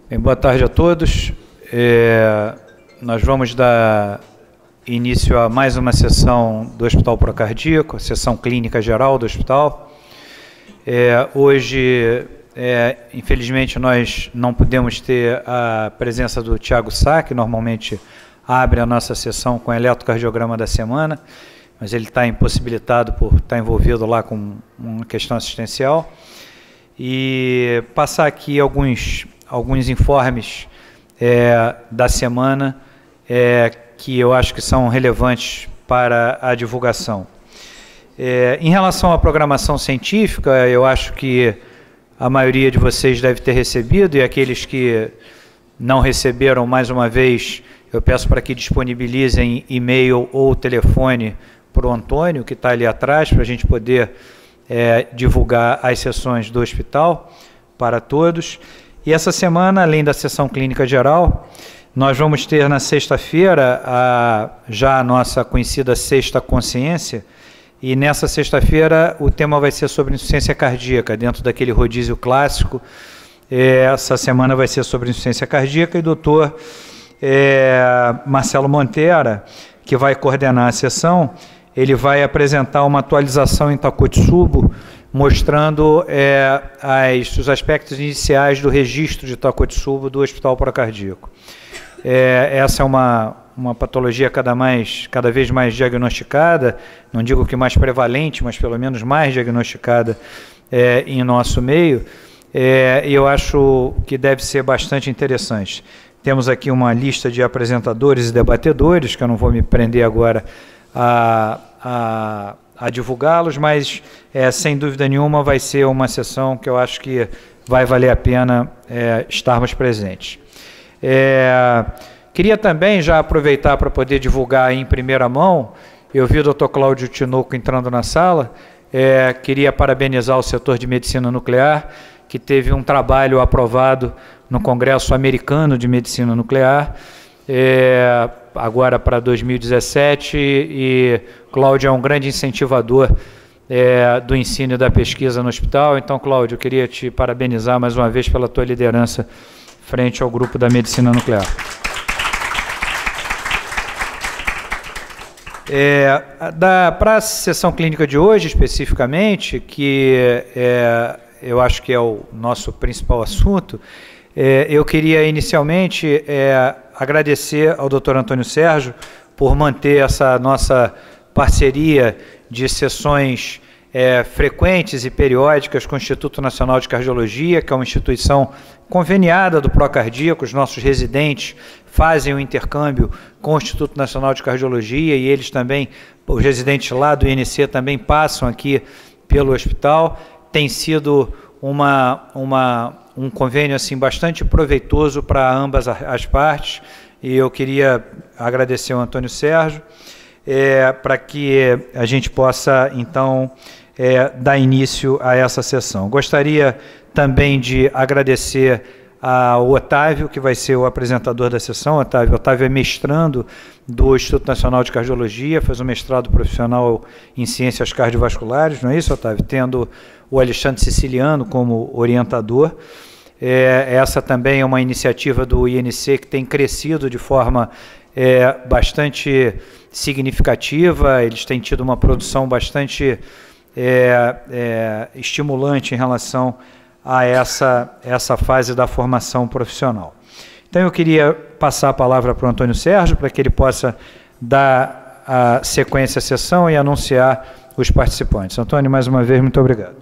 Bem, boa tarde a todos. Nós vamos dar início a mais uma sessão do Hospital Procardíaco, a sessão clínica geral do hospital. Hoje, infelizmente, nós não pudemos ter a presença do Thiago Sá, que normalmente abre a nossa sessão com o eletrocardiograma da semana, mas ele está impossibilitado por estar envolvido lá com uma questão assistencial. E passar aqui alguns informes da semana que eu acho que são relevantes para a divulgação. Em relação à programação científica, eu acho que a maioria de vocês deve ter recebido, e aqueles que não receberam, mais uma vez, eu peço para que disponibilizem e-mail ou telefone para o Antônio, que está ali atrás, para a gente poder divulgar as sessões do hospital para todos. E essa semana, além da sessão clínica geral, nós vamos ter na sexta-feira já a nossa conhecida Sexta Consciência, e nessa sexta-feira o tema vai ser sobre insuficiência cardíaca, dentro daquele rodízio clássico. Essa semana vai ser sobre insuficiência cardíaca, e o doutor Marcelo Montera, que vai coordenar a sessão, ele vai apresentar uma atualização em Takotsubo, mostrando os aspectos iniciais do registro de Takotsubo do Hospital Procardíaco. Essa é uma patologia cada vez mais diagnosticada, não digo que mais prevalente, mas pelo menos mais diagnosticada em nosso meio, e eu acho que deve ser bastante interessante. Temos aqui uma lista de apresentadores e debatedores, que eu não vou me prender agora a divulgá-los, mas sem dúvida nenhuma vai ser uma sessão que eu acho que vai valer a pena estarmos presentes. Queria também já aproveitar para poder divulgar em primeira mão, eu vi o Dr. Cláudio Tinoco entrando na sala, queria parabenizar o setor de medicina nuclear, que teve um trabalho aprovado no Congresso Americano de Medicina Nuclear, agora para 2017, e Cláudio é um grande incentivador do ensino e da pesquisa no hospital. Então, Cláudio, eu queria te parabenizar mais uma vez pela tua liderança frente ao grupo da medicina nuclear. Para a sessão clínica de hoje, especificamente, que eu acho que é o nosso principal assunto, eu queria inicialmente agradecer ao Dr. Antônio Sérgio por manter essa nossa parceria de sessões frequentes e periódicas com o Instituto Nacional de Cardiologia, que é uma instituição conveniada do Procardíaco. Os nossos residentes fazem o intercâmbio com o Instituto Nacional de Cardiologia, e eles também, os residentes lá do INC também passam aqui pelo hospital. Tem sido um convênio assim, bastante proveitoso para ambas as partes, e eu queria agradecer ao Antônio Sérgio para que a gente possa, então, dar início a essa sessão. Gostaria também de agradecer ao Otávio, que vai ser o apresentador da sessão. Otávio é mestrando do Instituto Nacional de Cardiologia, faz um mestrado profissional em Ciências Cardiovasculares, não é isso, Otávio? Tendo o Alexandre Siciliano como orientador. Essa também é uma iniciativa do INC que tem crescido de forma bastante significativa. Eles têm tido uma produção bastante estimulante em relação a essa fase da formação profissional. Então, eu queria passar a palavra para o Antônio Sérgio, para que ele possa dar a sequência à sessão e anunciar os participantes. Antônio, mais uma vez, muito obrigado.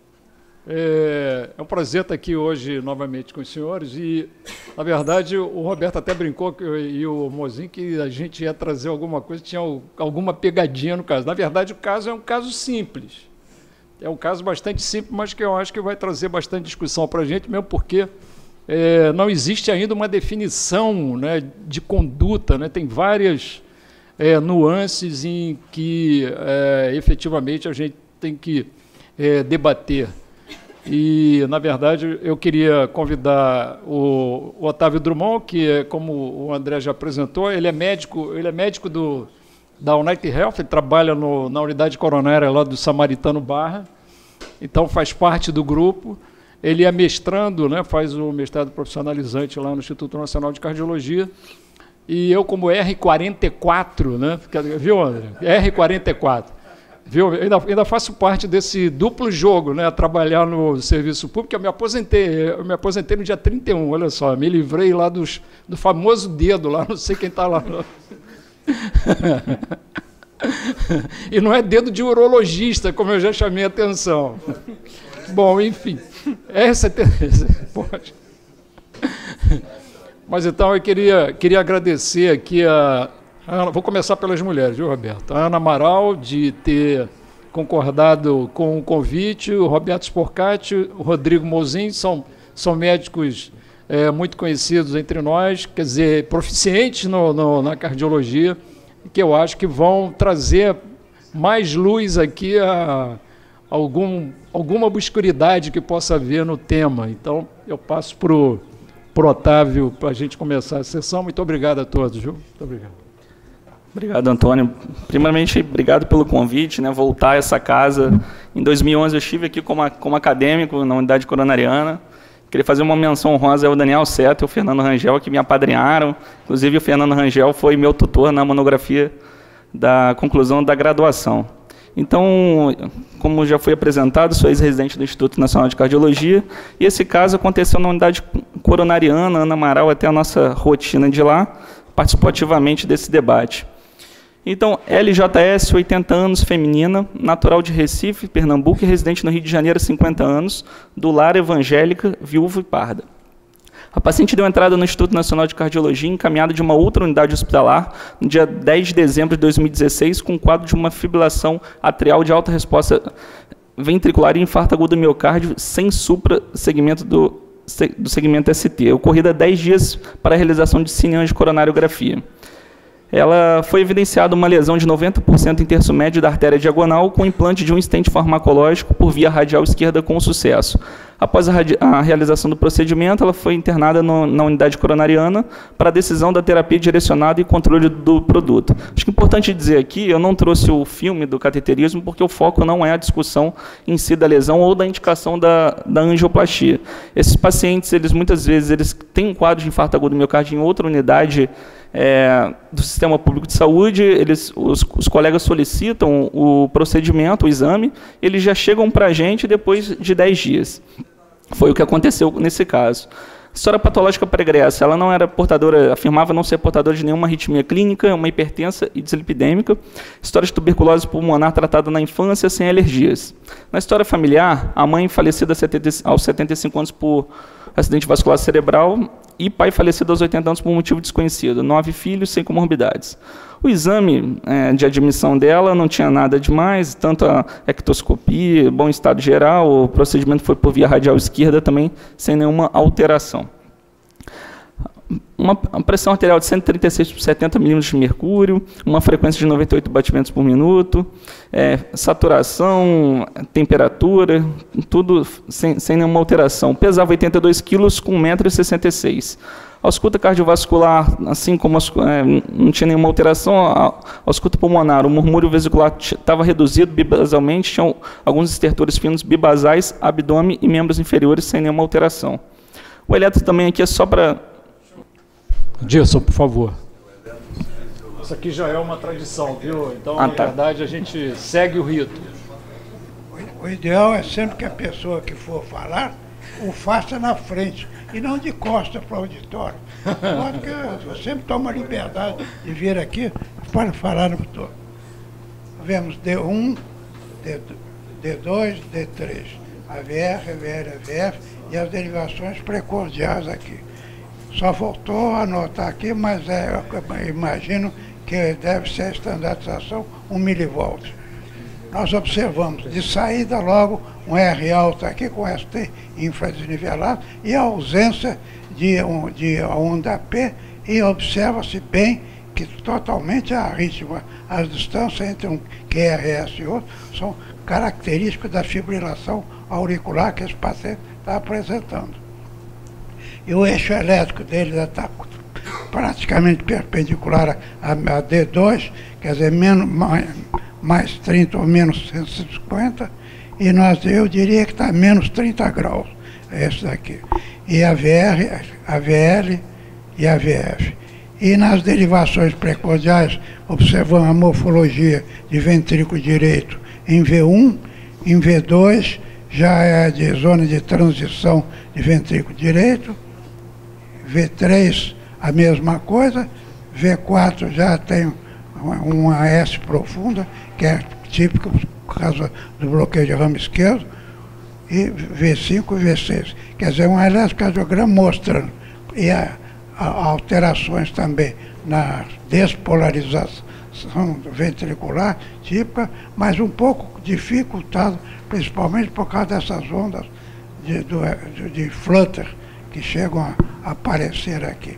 É um prazer estar aqui hoje novamente com os senhores, e, na verdade, o Roberto até brincou, e o Mozinho, que a gente ia trazer alguma coisa, tinha alguma pegadinha no caso. Na verdade, o caso é um caso simples. É um caso bastante simples, mas que eu acho que vai trazer bastante discussão para a gente, mesmo porque não existe ainda uma definição, né, de conduta, né? Tem várias nuances em que, efetivamente, a gente tem que debater. E, na verdade, eu queria convidar o Otávio Drummond, que, como o André já apresentou, ele é médico da United Health, ele trabalha na unidade coronária lá do Samaritano Barra, então faz parte do grupo. Ele é mestrando, né, faz o mestrado profissionalizante lá no Instituto Nacional de Cardiologia. E eu, como R44, né, viu, André? R44. Viu? Ainda faço parte desse duplo jogo, né, trabalhar no serviço público. Eu me aposentei no dia 31, olha só, me livrei lá do famoso dedo, lá, não sei quem está lá. E não é dedo de urologista, como eu já chamei a atenção. Bom, enfim, pode. Mas então eu queria agradecer aqui vou começar pelas mulheres, viu, Roberto? A Ana Amaral, de ter concordado com o convite, o Roberto Sporcati, o Rodrigo Mozin, são médicos muito conhecidos entre nós, quer dizer, proficientes na cardiologia, que eu acho que vão trazer mais luz aqui a alguma obscuridade que possa haver no tema. Então, eu passo para o Otávio para a gente começar a sessão. Muito obrigado a todos, viu? Muito obrigado. Obrigado, Antônio. Primeiramente, obrigado pelo convite, né, voltar a essa casa. Em 2011, eu estive aqui como acadêmico na unidade coronariana. Queria fazer uma menção honrosa ao Daniel Seto e ao Fernando Rangel, que me apadrinharam. Inclusive, o Fernando Rangel foi meu tutor na monografia da conclusão da graduação. Então, como já foi apresentado, sou ex-residente do Instituto Nacional de Cardiologia, e esse caso aconteceu na unidade coronariana. Ana Amaral, até a nossa rotina de lá, participou ativamente desse debate. Então, LJS, 80 anos, feminina, natural de Recife, Pernambuco, e residente no Rio de Janeiro, 50 anos, do lar, evangélica, viúva e parda. A paciente deu entrada no Instituto Nacional de Cardiologia, encaminhada de uma outra unidade hospitalar, no dia 10 de dezembro de 2016, com quadro de uma fibrilação atrial de alta resposta ventricular e infarto agudo do miocárdio, sem supra-segmento do segmento ST, ocorrida 10 dias para a realização de cineangicoronariografia. Ela foi evidenciada uma lesão de 90% em terço médio da artéria diagonal, com implante de um stent farmacológico por via radial esquerda com sucesso. Após a realização do procedimento, ela foi internada na unidade coronariana para a decisão da terapia direcionada e controle do produto. Acho que é importante dizer aqui, eu não trouxe o filme do cateterismo, porque o foco não é a discussão em si da lesão ou da indicação da angioplastia. Esses pacientes, muitas vezes, eles têm um quadro de infarto agudo do miocárdio em outra unidade do sistema público de saúde, os colegas solicitam o procedimento, o exame, eles já chegam para a gente depois de 10 dias. Foi o que aconteceu nesse caso. História patológica pregressa, ela não era portadora, afirmava não ser portadora de nenhuma arritmia clínica, uma hipertensa e dislipidêmica. História de tuberculose pulmonar tratada na infância sem alergias. Na história familiar, a mãe falecida aos 75 anos por acidente vascular cerebral e pai falecido aos 80 anos por um motivo desconhecido. 9 filhos sem comorbidades. O exame de admissão dela não tinha nada demais, tanto a ectoscopia, bom estado geral, o procedimento foi por via radial esquerda também, sem nenhuma alteração. Uma pressão arterial de 136 por 70 milímetros de mercúrio, uma frequência de 98 batimentos por minuto, saturação, temperatura, tudo sem nenhuma alteração. Pesava 82 quilos com 1,66 m. A ausculta cardiovascular, assim como não tinha nenhuma alteração, a ausculta pulmonar, o murmúrio vesicular estava reduzido bibasalmente, tinham alguns estertores finos bibasais, abdômen e membros inferiores sem nenhuma alteração. O eletro também aqui é só para... Dilson, por favor. Isso aqui já é uma tradição, viu? Então, na verdade, a gente segue o rito. O ideal é sempre que a pessoa que for falar o faça na frente e não de costas para o auditório. Porque eu sempre tomo a liberdade de vir aqui para falar no todo. Vemos D1, D2, D3, AVR, AVR, AVF e as derivações precordiais aqui. Só faltou anotar aqui, mas eu imagino que deve ser a estandardização 1 milivolt. Nós observamos de saída logo um R alto aqui com ST infradesnivelado e a ausência de onda P, e observa-se bem que totalmente a arritmia, as distâncias entre um QRS e outro são características da fibrilação auricular que esse paciente está apresentando. E o eixo elétrico dele está praticamente perpendicular a D2, quer dizer, mais 30 ou menos 150, e eu diria que está a menos 30 graus. esse daqui. E a VL e a VF. E nas derivações precordiais, observamos a morfologia de ventrículo direito em V1, em V2 já é de zona de transição de ventrículo direito, V3 a mesma coisa, V4 já tem uma S profunda, que é típico por causa do bloqueio de ramo esquerdo, e V5 e V6. Quer dizer, um eletrocardiograma mostrando e alterações também na despolarização ventricular típica, mas um pouco dificultado, principalmente por causa dessas ondas de flutter que chegam a aparecer aqui.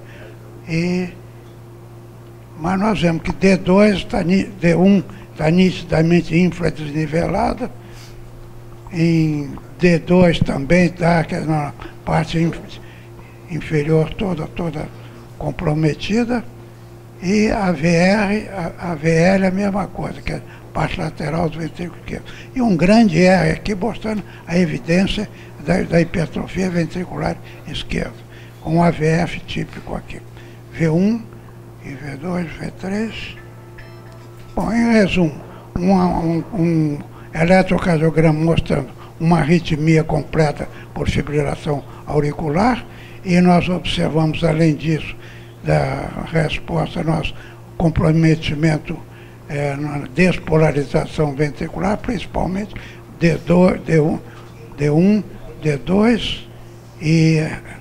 Mas nós vemos que D1 está nitidamente infradesnivelada, em D2 também está, que é na parte inferior toda comprometida, e a VL é a mesma coisa, que é a parte lateral do ventrículo esquerdo. E um grande R aqui mostrando a evidência da hipertrofia ventricular esquerda, com o AVF típico aqui. V1 e V2, V3. Bom, em resumo, um eletrocardiograma mostrando uma arritmia completa por fibrilação auricular, e nós observamos, além disso, da resposta, nosso comprometimento na despolarização ventricular, principalmente D1, D2 e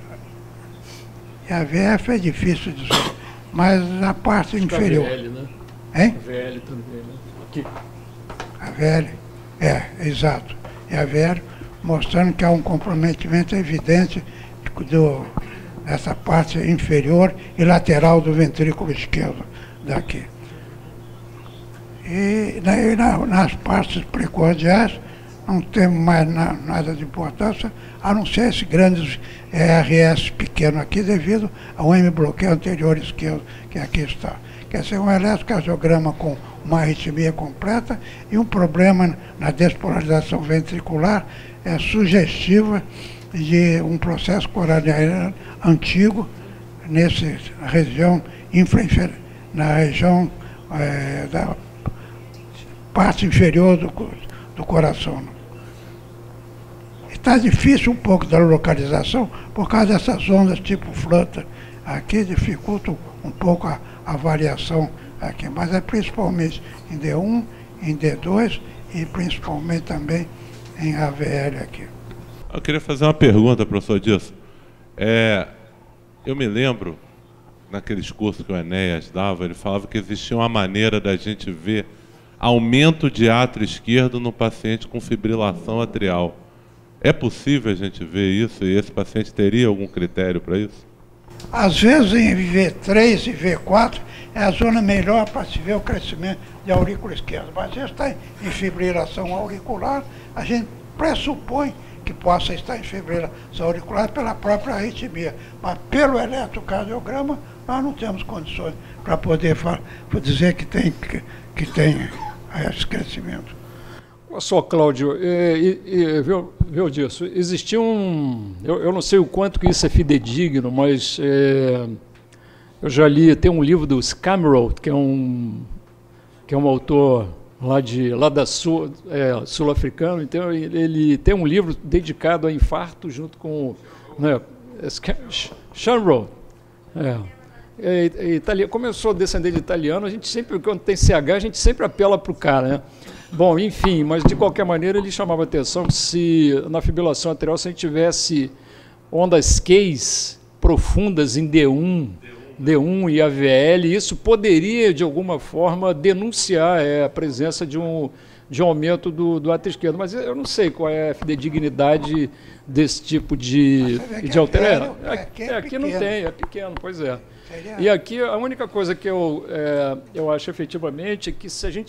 a VF é difícil de dizer, mas na parte inferior. A VL, né? Hein? A VL também, né? Aqui. A VL, exato. E a VL mostrando que há um comprometimento evidente dessa parte inferior e lateral do ventrículo esquerdo daqui. E nas partes precordiais não temos mais nada de importância, a não ser esse grande RS pequeno aqui, devido ao M-bloqueio anterior esquerdo, que aqui está. Quer ser um eletrocardiograma com uma arritmia completa e um problema na despolarização ventricular sugestiva de um processo coronariano antigo nessa região na região da parte inferior do coração. Está difícil um pouco da localização por causa dessas ondas tipo flutter. Aqui dificulta um pouco a variação aqui, mas é principalmente em D1, em D2 e principalmente também em AVL aqui. Eu queria fazer uma pergunta, professor Dilson. Eu me lembro, naqueles cursos que o Enéas dava, ele falava que existia uma maneira da gente ver aumento de átrio esquerdo no paciente com fibrilação atrial. É possível a gente ver isso e esse paciente teria algum critério para isso? Às vezes em V3 e V4 é a zona melhor para se ver o crescimento de aurícula esquerda, mas se está em fibrilação auricular, a gente pressupõe que possa estar em fibrilação auricular pela própria arritmia, mas pelo eletrocardiograma nós não temos condições para poder dizer que tem esse crescimento. Olha só, Cláudio, viu disso? Existia eu não sei o quanto que isso é fidedigno, mas eu já li, tem um livro do Skamroth, que é um autor sul-africano, então ele tem um livro dedicado a infarto junto com Skamroth. Como eu sou descendente de italiano, a gente sempre, quando tem CH, a gente sempre apela para o cara, né? Bom, enfim, mas de qualquer maneira ele chamava a atenção que se na fibrilação atrial, se a gente tivesse ondas Ks profundas em D1 e AVL, isso poderia de alguma forma denunciar a presença de um aumento do átrio esquerdo, mas eu não sei qual é a fidedignidade desse tipo de alteração. Aqui não tem, é pequeno, pois é. E aqui a única coisa que eu acho efetivamente é que se a gente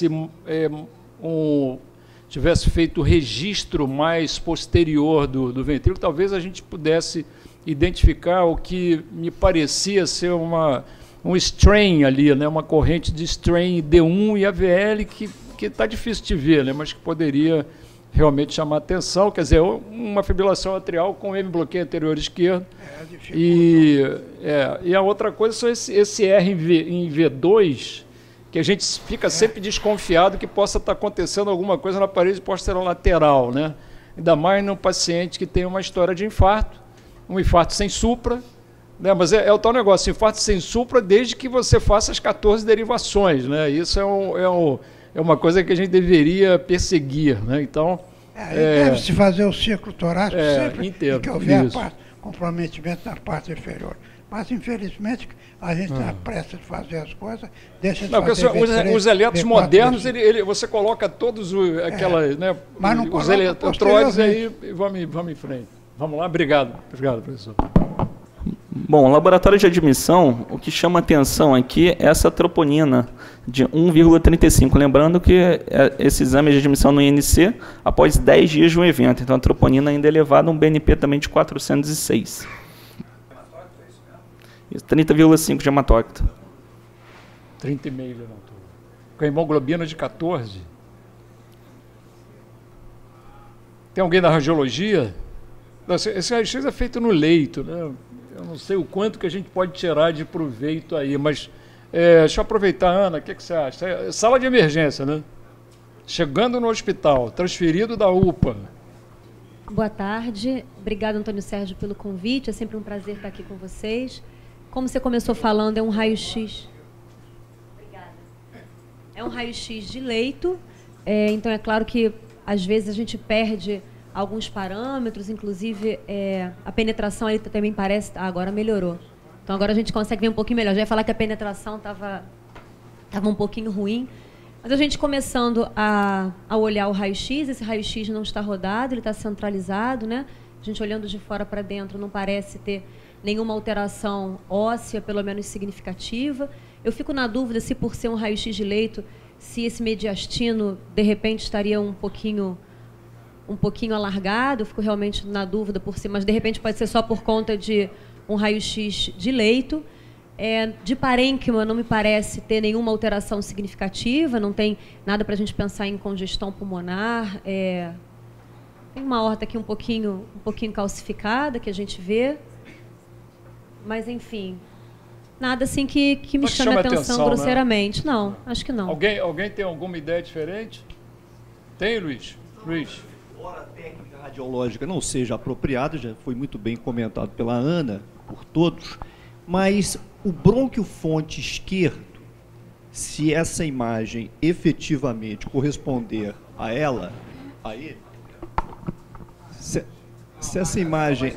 tivesse feito o registro mais posterior do ventrículo, talvez a gente pudesse identificar o que me parecia ser um strain ali, né, uma corrente de strain D1 e AVL que está difícil de ver, né, mas que poderia realmente chamar atenção, quer dizer, uma fibrilação atrial com M-bloqueio anterior esquerdo. E a outra coisa são esse R em V2, que a gente fica sempre desconfiado que possa estar acontecendo alguma coisa na parede posterolateral, né? Ainda mais num paciente que tem uma história de infarto, um infarto sem supra, né? Mas é o tal negócio, infarto sem supra desde que você faça as 14 derivações, né? Isso é uma coisa que a gente deveria perseguir, né? Então... deve-se fazer o ciclo torácico sempre inteiro, que houver comprometimento na parte inferior. Mas, infelizmente, a gente está pressa de fazer as coisas, deixa de fazer os eletros modernos, você coloca todos aquelas, né, os eletrodes aí e vamos em frente. Vamos lá, obrigado, professor. Bom, laboratório de admissão, o que chama atenção aqui é essa troponina de 1,35. Lembrando que esse exame de admissão no INC após 10 dias de um evento. Então, a troponina ainda é elevada a um BNP também de 406. 30,5 de hematócrito. 30,5 de hematócrito. Com a hemoglobina de 14. Tem alguém da radiologia? Esse raio-x é feito no leito, né? Eu não sei o quanto que a gente pode tirar de proveito aí, mas deixa eu aproveitar, Ana, o que você acha? Sala de emergência, né? Chegando no hospital, transferido da UPA. Boa tarde, obrigado, Antônio Sérgio, pelo convite, é sempre um prazer estar aqui com vocês. Como você começou falando, é um raio-x. Obrigada. É um raio-x de leito, então é claro que às vezes a gente perde alguns parâmetros, inclusive a penetração ali também parece... agora melhorou. Então agora a gente consegue ver um pouquinho melhor. Já ia falar que a penetração estava um pouquinho ruim. Mas a gente começando a olhar o raio-x, esse raio-x não está rodado, ele está centralizado, né? A gente olhando de fora para dentro não parece ter nenhuma alteração óssea, pelo menos significativa. Eu fico na dúvida se, por ser um raio-x de leito, se esse mediastino, de repente, estaria um pouquinho alargado. Eu fico realmente na dúvida por si, mas, de repente, pode ser só por conta de um raio-x de leito. De parênquima, não me parece ter nenhuma alteração significativa, não tem nada para a gente pensar em congestão pulmonar. Tem uma aorta aqui um pouquinho calcificada, que a gente vê. Mas, enfim, nada assim que me chame a atenção grosseiramente. Né? Não, acho que não. Alguém tem alguma ideia diferente? Tem, Luiz? Embora a técnica radiológica não seja apropriada, já foi muito bem comentado pela Ana, por todos, mas o brônquio fonte esquerdo, se essa imagem efetivamente corresponder a ela, aí, se essa imagem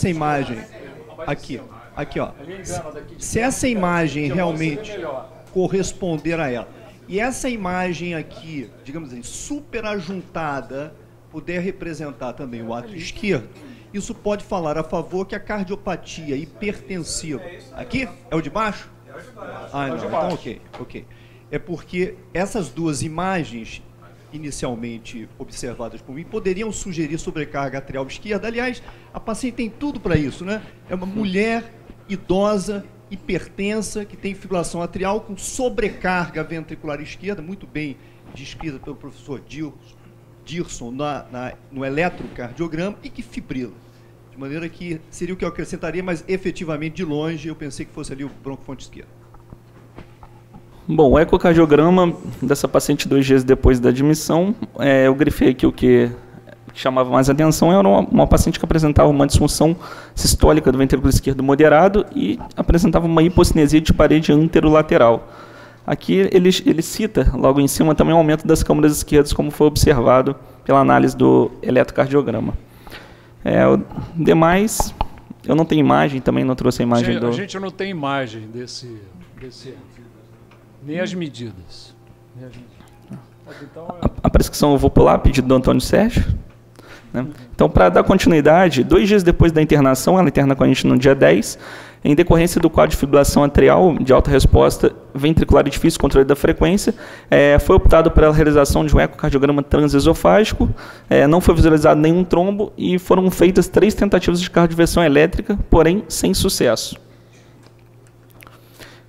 aqui, ó, se essa imagem realmente corresponder a ela, e essa imagem aqui, digamos assim, superajuntada, puder representar também o átrio esquerdo, isso pode falar a favor que a cardiopatia hipertensiva... Aqui? É o de baixo? Ah, não, então ok. É porque essas duas imagens, inicialmente observadas por mim, poderiam sugerir sobrecarga atrial esquerda. Aliás, a paciente tem tudo para isso, né? É uma mulher idosa, hipertensa, que tem fibrilação atrial com sobrecarga ventricular esquerda, muito bem descrita pelo professor Dirson no eletrocardiograma, e que fibrila. De maneira que seria o que eu acrescentaria, mas efetivamente, de longe, eu pensei que fosse ali o broncofonte esquerdo. Bom, o ecocardiograma dessa paciente 2 dias depois da admissão, eu grifei aqui o que chamava mais atenção, era uma paciente que apresentava uma disfunção sistólica do ventrículo esquerdo moderado e apresentava uma hipocinesia de parede anterolateral. Aqui ele cita, logo em cima, também o aumento das câmaras esquerdas, como foi observado pela análise do eletrocardiograma. O demais, eu não tenho imagem, também não trouxe a imagem A gente não tem imagem desse nem as medidas. Então, a prescrição eu vou pular, pedido do Antônio Sérgio. Né? Então, para dar continuidade, 2 dias depois da internação, ela interna com a gente no dia 10, em decorrência do quadro de fibrilação atrial de alta resposta ventricular e difícil controle da frequência, foi optado pela realização de um ecocardiograma transesofágico, não foi visualizado nenhum trombo e foram feitas 3 tentativas de cardioversão elétrica, porém sem sucesso.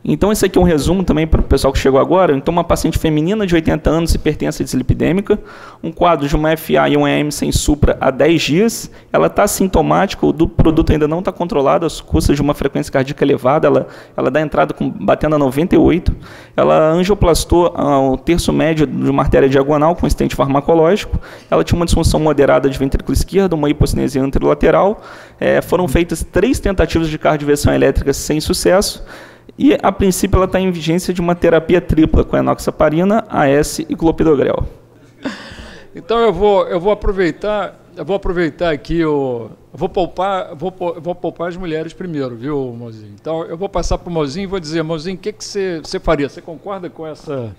Então, esse aqui é um resumo também para o pessoal que chegou agora. Então, uma paciente feminina de 80 anos, hipertensa dislipidêmica, um quadro de uma FA e um EM sem supra há 10 dias. Ela está assintomática, o produto ainda não está controlado, as custas de uma frequência cardíaca elevada, ela dá entrada batendo a 98. Ela angioplastou o terço médio de uma artéria diagonal com stent farmacológico. Ela tinha uma disfunção moderada de ventrículo esquerdo, uma hipocinesia anterolateral. Foram feitas 3 tentativas de cardioversão elétrica sem sucesso. E, a princípio, ela está em vigência de uma terapia tripla com enoxaparina, AS e clopidogrel. Então, eu vou aproveitar aqui, eu vou poupar as mulheres primeiro, viu, Mozinho? Então, eu vou passar para o Mozinho e vou dizer, Mozinho, o que você faria? Você concorda com essa...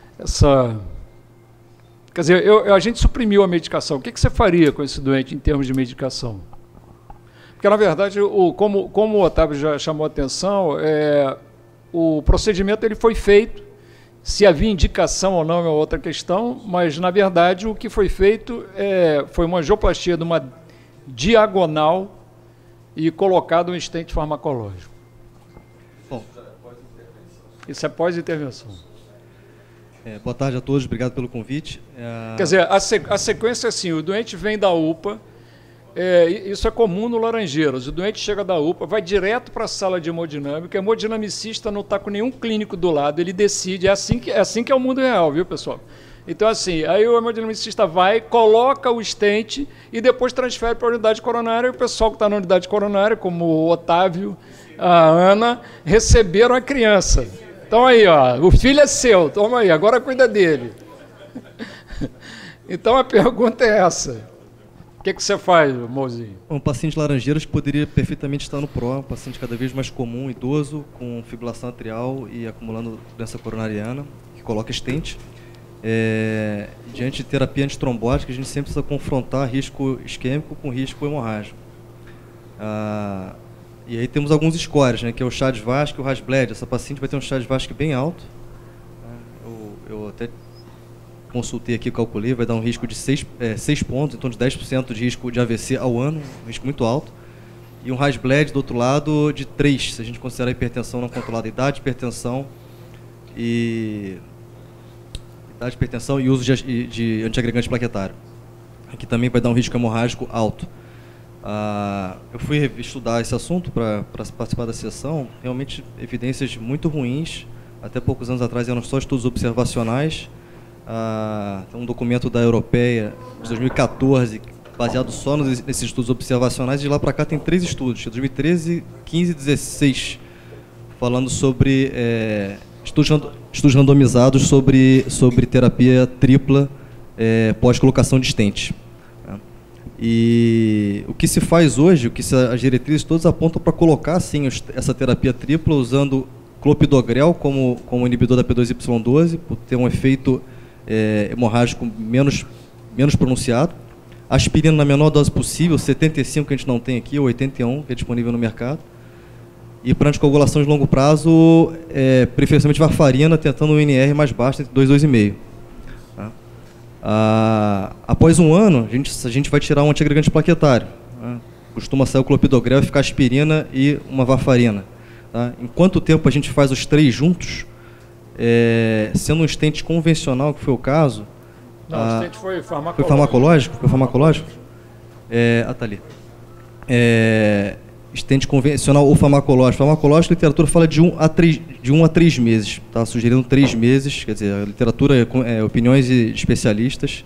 Quer dizer, a gente suprimiu a medicação. O que você faria com esse doente em termos de medicação? Porque, na verdade, como o Otávio já chamou a atenção, o procedimento ele foi feito, se havia indicação ou não é outra questão, mas, na verdade, o que foi feito foi uma angioplastia de uma diagonal e colocado um stent farmacológico. Bom, isso é pós-intervenção. Boa tarde a todos, obrigado pelo convite. Quer dizer, a sequência é assim, o doente vem da UPA, isso é comum no Laranjeiras. O doente chega da UPA, vai direto para a sala de hemodinâmica, o hemodinamicista não está com nenhum clínico do lado, ele decide, é assim que é o mundo real, viu, pessoal? Então, assim, aí o hemodinamicista vai, coloca o stent e depois transfere para a unidade coronária, e o pessoal que está na unidade coronária, como o Otávio, a Ana, receberam a criança. Então aí, ó, o filho é seu, toma aí, agora cuida dele. Então a pergunta é essa. O que você faz, Mozinho? Um paciente laranjeiras que poderia perfeitamente estar no PRO, um paciente cada vez mais comum, idoso, com fibrilação atrial e acumulando doença coronariana, que coloca stent. Diante de terapia antitrombótica, a gente sempre precisa confrontar risco isquêmico com risco hemorrágico. E aí temos alguns scores, né, que é o CHA-2-VASc e o RAS-BLED. Essa paciente vai ter um CHA-2-VASc bem alto. Eu até consultei aqui, calculei, vai dar um risco de 6 pontos, então de 10% de risco de AVC ao ano, um risco muito alto. E um RAS-BLED, do outro lado, de 3, se a gente considerar a hipertensão não controlada, idade, hipertensão e uso de antiagregante plaquetário, que também vai dar um risco hemorrágico alto. Eu fui estudar esse assunto para participar da sessão, realmente evidências muito ruins, até poucos anos atrás eram só estudos observacionais. Tem um documento da Europeia de 2014, baseado só nesses estudos observacionais, de lá para cá tem 3 estudos, de 2013, 15 e 16, falando sobre estudos randomizados sobre terapia tripla pós-colocação de stent. E o que se faz hoje, o que as diretrizes todas apontam para colocar sim essa terapia tripla usando clopidogrel como inibidor da P2Y12, por ter um efeito hemorrágico menos pronunciado. Aspirina na menor dose possível, 75 que a gente não tem aqui, ou 81 que é disponível no mercado. E para anticoagulação de longo prazo, preferencialmente varfarina, tentando um NR mais baixo, entre 2 e 2,5. Após um ano, a gente vai tirar um antiagregante plaquetário. Costuma sair o clopidogrel, ficar aspirina e uma varfarina. Em quanto tempo a gente faz os 3 juntos? Sendo um stent convencional, que foi o caso... Não, o stent foi farmacológico. Foi farmacológico? Foi farmacológico? Tá ali. Stent convencional ou farmacológico. Farmacológico, a literatura fala de 1 a 3 meses. Está sugerindo 3 meses, quer dizer, a literatura opiniões de especialistas.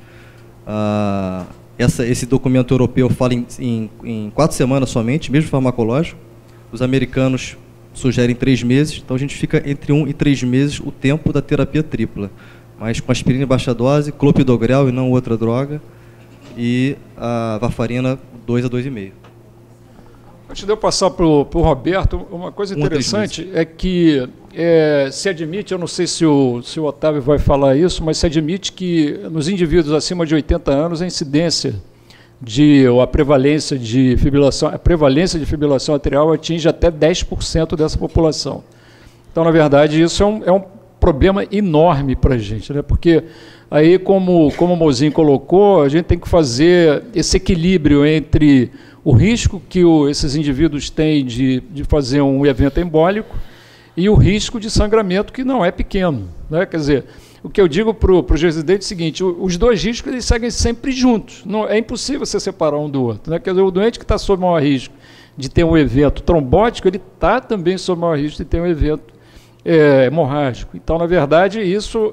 Esse documento europeu fala em 4 semanas somente, mesmo farmacológico. Os americanos sugerem 3 meses, então a gente fica entre 1 e 3 meses o tempo da terapia tripla. Mas com aspirina em baixa dose, clopidogrel e não outra droga, e a varfarina 2 a 2,5. Antes de eu passar para o Roberto, uma coisa interessante é que se admite, eu não sei se o Otávio vai falar isso, mas se admite que nos indivíduos acima de 80 anos a incidência ou a prevalência de fibrilação atrial atinge até 10% dessa população. Então, na verdade, isso é um problema enorme para a gente, né? Porque aí, como o Mozinho colocou, a gente tem que fazer esse equilíbrio entre o risco que esses indivíduos têm de fazer um evento embólico e o risco de sangramento, que não é pequeno, né? Quer dizer, o que eu digo para os residentes é o seguinte: os dois riscos eles seguem sempre juntos. Não, é impossível você separar um do outro, né? Quer dizer, o doente que está sob maior risco de ter um evento trombótico, ele está também sob maior risco de ter um evento hemorrágico. Então, na verdade, isso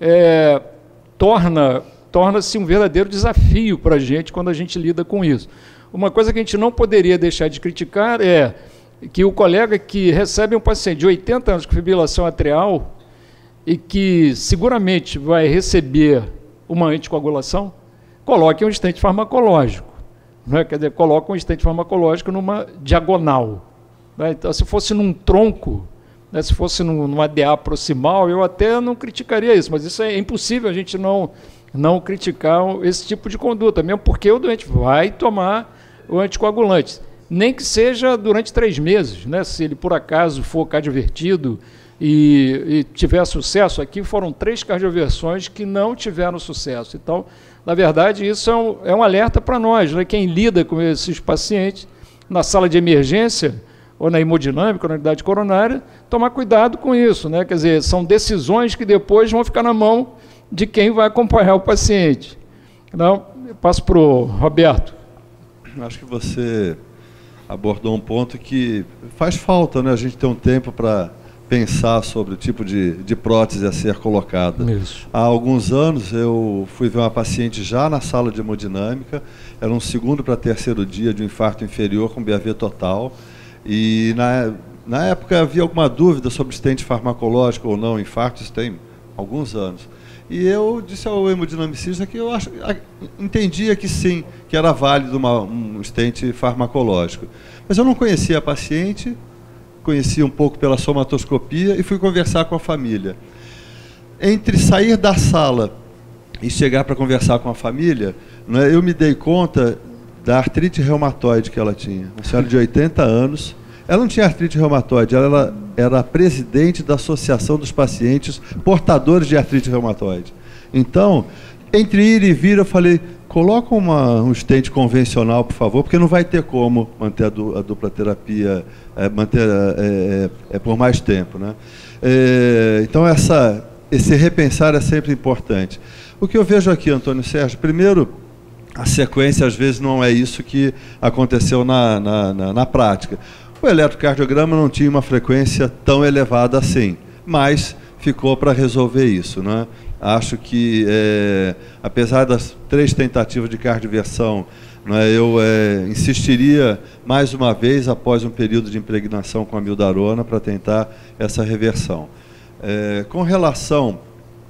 torna-se um verdadeiro desafio para a gente quando a gente lida com isso. Uma coisa que a gente não poderia deixar de criticar é que o colega que recebe um paciente de 80 anos com fibrilação atrial e que seguramente vai receber uma anticoagulação, coloque um estente farmacológico. Né? Quer dizer, coloque um estente farmacológico numa diagonal. Né? Então, se fosse num tronco, né, se fosse numa ADA proximal, eu até não criticaria isso, mas isso é impossível a gente não criticar esse tipo de conduta, mesmo porque o doente vai tomar o anticoagulante, nem que seja durante 3 meses, né, se ele por acaso for cardiovertido e tiver sucesso. Aqui foram 3 cardioversões que não tiveram sucesso. Então, na verdade, isso é um alerta para nós, né, quem lida com esses pacientes na sala de emergência ou na hemodinâmica, ou na unidade coronária, tomar cuidado com isso, né? Quer dizer, são decisões que depois vão ficar na mão de quem vai acompanhar o paciente. Então, eu passo para o Roberto. Acho que você abordou um ponto que faz falta, né? A gente ter um tempo para pensar sobre o tipo de prótese a ser colocada. Isso. Há alguns anos eu fui ver uma paciente já na sala de hemodinâmica, era um 2º para 3º dia de um infarto inferior com BAV total, e na época havia alguma dúvida sobre estente farmacológico ou não, infarto, isso tem alguns anos. E eu disse ao hemodinamicista que eu entendia que sim, que era válido um estente farmacológico. Mas eu não conhecia a paciente, conhecia um pouco pela somatoscopia e fui conversar com a família. Entre sair da sala e chegar para conversar com a família, né, eu me dei conta da artrite reumatoide que ela tinha. Uma senhora de 80 anos. Ela não tinha artrite reumatoide, ela era a presidente da Associação dos Pacientes Portadores de Artrite Reumatoide. Então, entre ir e vir, eu falei, coloca um estente convencional, por favor, porque não vai ter como manter a dupla terapia, por mais tempo, né? Então, esse repensar é sempre importante. O que eu vejo aqui, Antônio Sérgio, primeiro, a sequência, às vezes, não é isso que aconteceu na prática. O eletrocardiograma não tinha uma frequência tão elevada assim, mas ficou para resolver isso, né? Acho que, apesar das 3 tentativas de cardioversão, né, eu insistiria mais uma vez, após um período de impregnação com a amiodarona, para tentar essa reversão. Com relação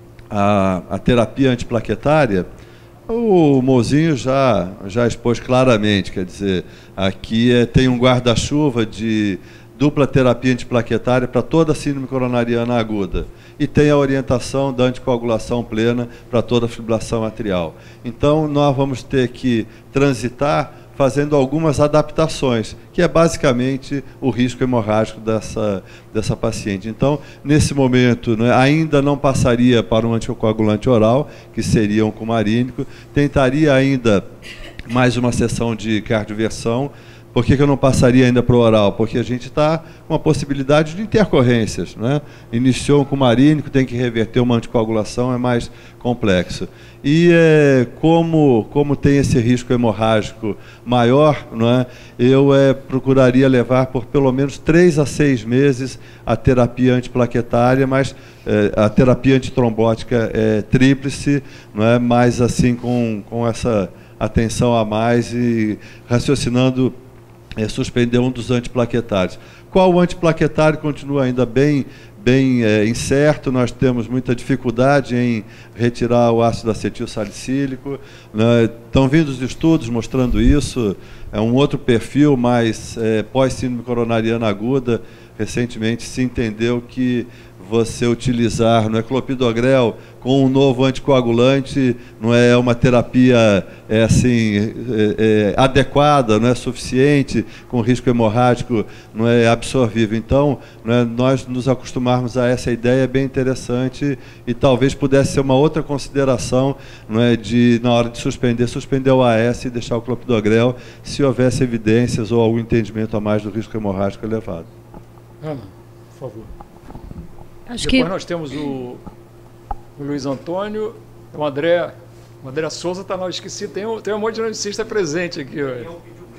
à terapia antiplaquetária, o Mozinho já expôs claramente, quer dizer, aqui tem um guarda-chuva de dupla terapia antiplaquetária para toda a síndrome coronariana aguda e tem a orientação da anticoagulação plena para toda a fibrilação atrial. Então, nós vamos ter que transitar fazendo algumas adaptações, que é basicamente o risco hemorrágico dessa paciente. Então, nesse momento, né, ainda não passaria para um anticoagulante oral, que seria um cumarínico, tentaria ainda mais uma sessão de cardioversão. Por que eu não passaria ainda para o oral? Porque a gente está com a possibilidade de intercorrências, né? Iniciou um cumarínico, tem que reverter uma anticoagulação, é mais complexo. E como tem esse risco hemorrágico maior, não é? Eu procuraria levar por pelo menos 3 a 6 meses a terapia antiplaquetária, mas a terapia antitrombótica é tríplice, não é? Mas assim com essa atenção a mais e raciocinando suspender um dos antiplaquetários. Qual o antiplaquetário continua ainda bem incerto, nós temos muita dificuldade em retirar o ácido acetil salicílico, né? Estão vindo os estudos mostrando isso, é um outro perfil, mas pós-síndrome coronariana aguda, recentemente se entendeu que você utilizar clopidogrel com um novo anticoagulante não é uma terapia adequada, não é suficiente, com risco hemorrágico não é absorvível. Então, nós nos acostumarmos a essa ideia é bem interessante e talvez pudesse ser uma outra consideração, na hora de suspender o AS e deixar o clopidogrel, se houvesse evidências ou algum entendimento a mais do risco hemorrágico elevado. Ana, por favor. Depois nós temos o Luiz Antônio, o André Souza está lá, esqueci, tem um monte de geneticista presente aqui hoje.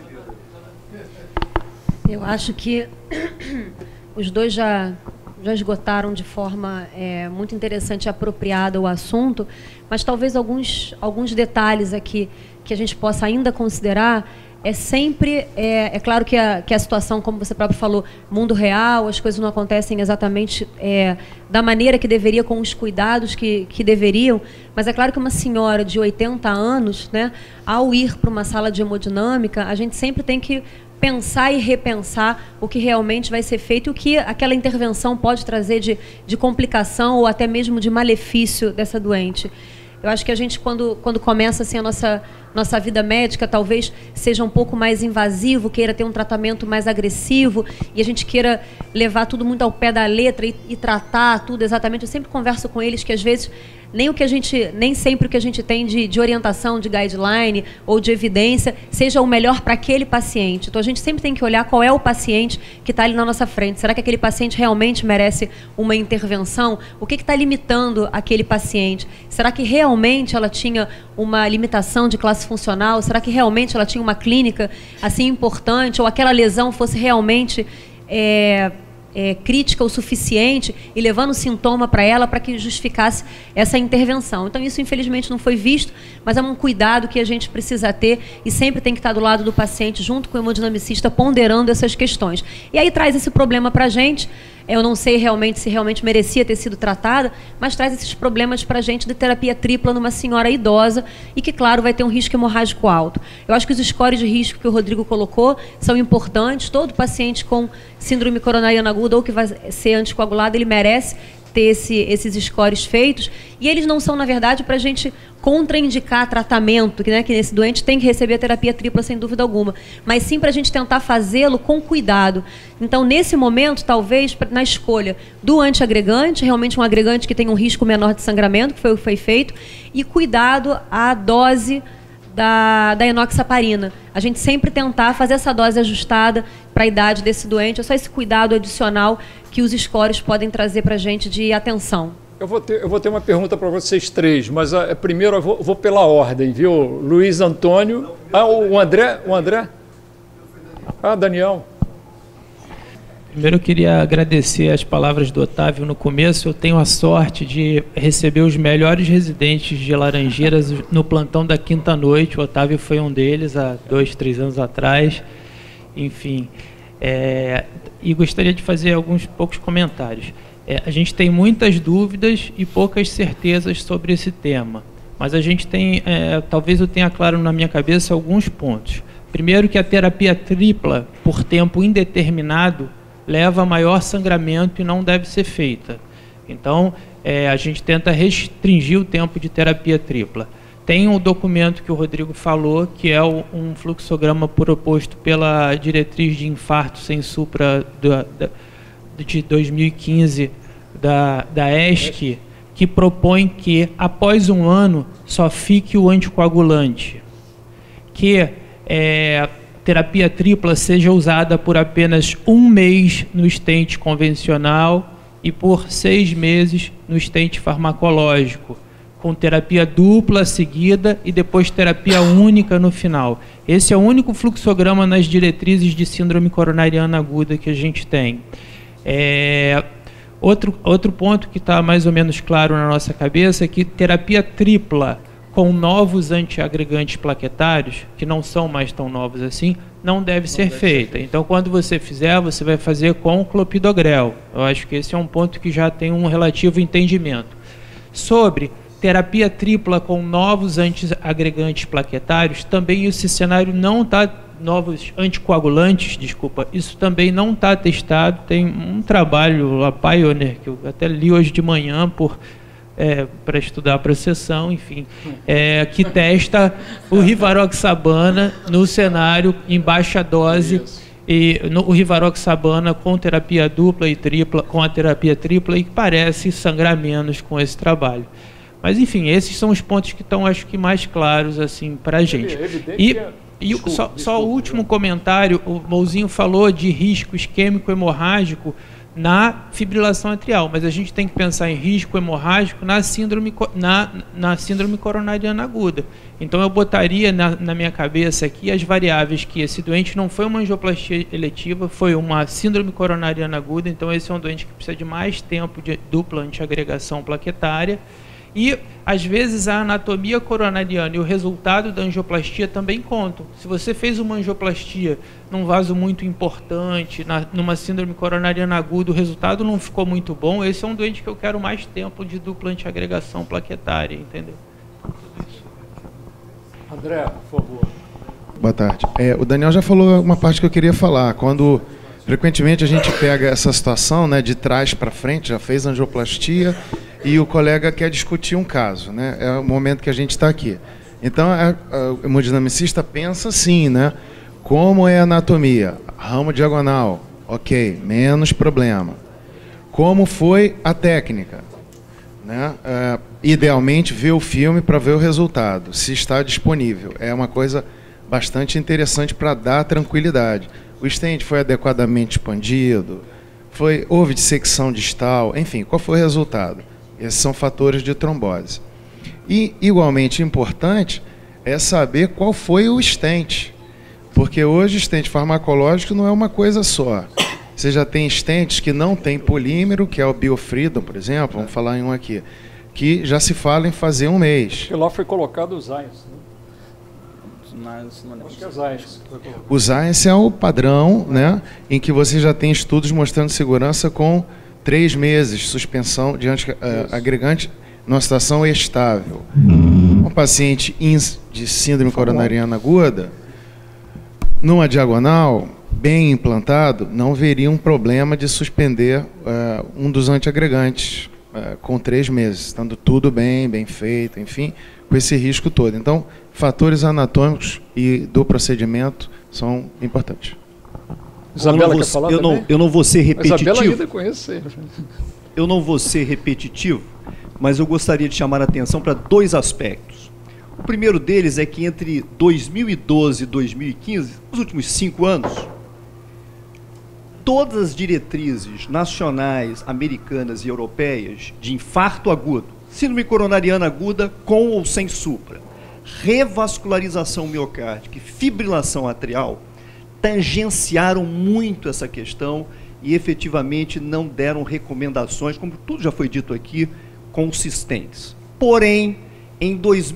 Eu acho que os dois já esgotaram de forma muito interessante e apropriada o assunto, mas talvez alguns detalhes aqui que a gente possa ainda considerar. É claro que a situação, como você próprio falou, mundo real, as coisas não acontecem exatamente da maneira que deveria, com os cuidados que deveriam, mas é claro que uma senhora de 80 anos, né, ao ir para uma sala de hemodinâmica, a gente sempre tem que pensar e repensar o que realmente vai ser feito e o que aquela intervenção pode trazer de complicação ou até mesmo de malefício dessa doente. Eu acho que a gente, quando começa assim, a nossa vida médica, talvez seja um pouco mais invasivo, queira ter um tratamento mais agressivo e a gente queira levar tudo muito ao pé da letra e tratar tudo exatamente. Eu sempre converso com eles que, às vezes, nem sempre o que a gente tem de orientação, de guideline ou de evidência seja o melhor para aquele paciente. Então, a gente sempre tem que olhar qual é o paciente que está ali na nossa frente. Será que aquele paciente realmente merece uma intervenção? O que está limitando aquele paciente? Será que realmente ela tinha uma limitação de classe funcional? Será que realmente ela tinha uma clínica assim importante? Ou aquela lesão fosse realmente crítica o suficiente e levando sintoma para ela para que justificasse essa intervenção. Então, isso, infelizmente, não foi visto, mas é um cuidado que a gente precisa ter e sempre tem que estar do lado do paciente, junto com o hemodinamicista, ponderando essas questões. E aí traz esse problema para a gente. Eu não sei se realmente merecia ter sido tratada, mas traz esses problemas para a gente de terapia tripla numa senhora idosa e que, claro, vai ter um risco hemorrágico alto. Eu acho que os scores de risco que o Rodrigo colocou são importantes. Todo paciente com síndrome coronariana aguda ou que vai ser anticoagulado, ele merece ter esses scores feitos. E eles não são, na verdade, para a gente contraindicar tratamento, que esse doente tem que receber a terapia tripla sem dúvida alguma, mas sim para a gente tentar fazê-lo com cuidado. Então, nesse momento, talvez, na escolha do antiagregante, realmente um agregante que tem um risco menor de sangramento, que foi o que foi feito, e cuidado à dose da enoxaparina. A gente sempre tentar fazer essa dose ajustada para a idade desse doente, é só esse cuidado adicional que os scores podem trazer para a gente de atenção. Eu vou ter uma pergunta para vocês três, mas primeiro eu vou pela ordem, viu? Luiz Antônio. O André? Daniel. Primeiro eu queria agradecer as palavras do Otávio no começo. Eu tenho a sorte de receber os melhores residentes de Laranjeiras no plantão da quinta noite. O Otávio foi um deles há 2, 3 anos atrás. Enfim, e gostaria de fazer alguns poucos comentários. A gente tem muitas dúvidas e poucas certezas sobre esse tema, mas a gente tem, talvez eu tenha claro na minha cabeça alguns pontos. Primeiro, que a terapia tripla, por tempo indeterminado, leva a maior sangramento e não deve ser feita. Então, a gente tenta restringir o tempo de terapia tripla. Tem um documento que o Rodrigo falou, que é um fluxograma proposto pela diretriz de infarto sem supra de 2015 da ESC, que propõe que, após um ano, só fique o anticoagulante. Que terapia tripla seja usada por apenas 1 mês no stent convencional e por 6 meses no stent farmacológico, com terapia dupla seguida e depois terapia única no final. Esse é o único fluxograma nas diretrizes de síndrome coronariana aguda que a gente tem. Outro ponto que está mais ou menos claro na nossa cabeça é que terapia tripla com novos antiagregantes plaquetários, que não são mais tão novos assim, não deve ser feita. Então, quando você fizer, você vai fazer com clopidogrel. Eu acho que esse é um ponto que já tem um relativo entendimento. Sobre terapia tripla com novos antiagregantes plaquetários, também esse cenário não está... novos anticoagulantes, desculpa, isso também não está testado. Tem um trabalho, a Pioneer, que eu até li hoje de manhã para estudar a processão, enfim, que testa o rivaroxabana no cenário em baixa dose, e o rivaroxabana com terapia dupla e tripla, com a terapia tripla, e parece sangrar menos com esse trabalho. Mas, enfim, esses são os pontos que estão, acho que, mais claros assim, para a gente. Só o último comentário, o Mouzinho falou de risco isquêmico hemorrágico na fibrilação atrial, mas a gente tem que pensar em risco hemorrágico na síndrome coronariana aguda. Então eu botaria na minha cabeça aqui as variáveis que esse doente não foi uma angioplastia eletiva, foi uma síndrome coronariana aguda, então esse é um doente que precisa de mais tempo de dupla antiagregação plaquetária. E, às vezes, a anatomia coronariana e o resultado da angioplastia também contam. Se você fez uma angioplastia num vaso muito importante, numa síndrome coronariana aguda, o resultado não ficou muito bom, esse é um doente que eu quero mais tempo de dupla antiagregação plaquetária, entendeu? André, por favor. Boa tarde. O Daniel já falou uma parte que eu queria falar. Quando, frequentemente, a gente pega essa situação, né, de trás para frente, já fez angioplastia, e o colega quer discutir um caso, né? É o momento que a gente está aqui. Então, o hemodinamicista pensa assim, né? Como é a anatomia? Ramo diagonal, ok, menos problema. Como foi a técnica? Né? Idealmente, ver o filme para ver o resultado, se está disponível. É uma coisa bastante interessante para dar tranquilidade. O stent foi adequadamente expandido? Houve dissecção distal? Enfim, qual foi o resultado? Esses são fatores de trombose. E, igualmente importante, é saber qual foi o stent. Porque hoje o stent farmacológico não é uma coisa só. Você já tem stents que não tem polímero, que é o Biofreedom, por exemplo, vamos falar em um aqui, que já se fala em fazer um mês. Porque lá foi colocado o Zeiss, né? Acho que é Zeiss. O Zeiss é o padrão, né, em que você já tem estudos mostrando segurança com 3 meses de suspensão de agregante numa situação estável. Um paciente de síndrome coronariana aguda, numa diagonal, bem implantado, não veria um problema de suspender um dos antiagregantes com 3 meses, estando tudo bem feito, enfim, com esse risco todo. Então, fatores anatômicos e do procedimento são importantes. Isabela quer falar também? Eu não vou ser repetitivo. Isabela ainda conhece. Eu não vou ser repetitivo, mas eu gostaria de chamar a atenção para 2 aspectos. O primeiro deles é que entre 2012 e 2015, nos últimos 5 anos, todas as diretrizes nacionais, americanas e europeias de infarto agudo, síndrome coronariana aguda com ou sem supra, revascularização miocárdica e fibrilação atrial, tangenciaram muito essa questão e efetivamente não deram recomendações, como tudo já foi dito aqui, consistentes. Porém, em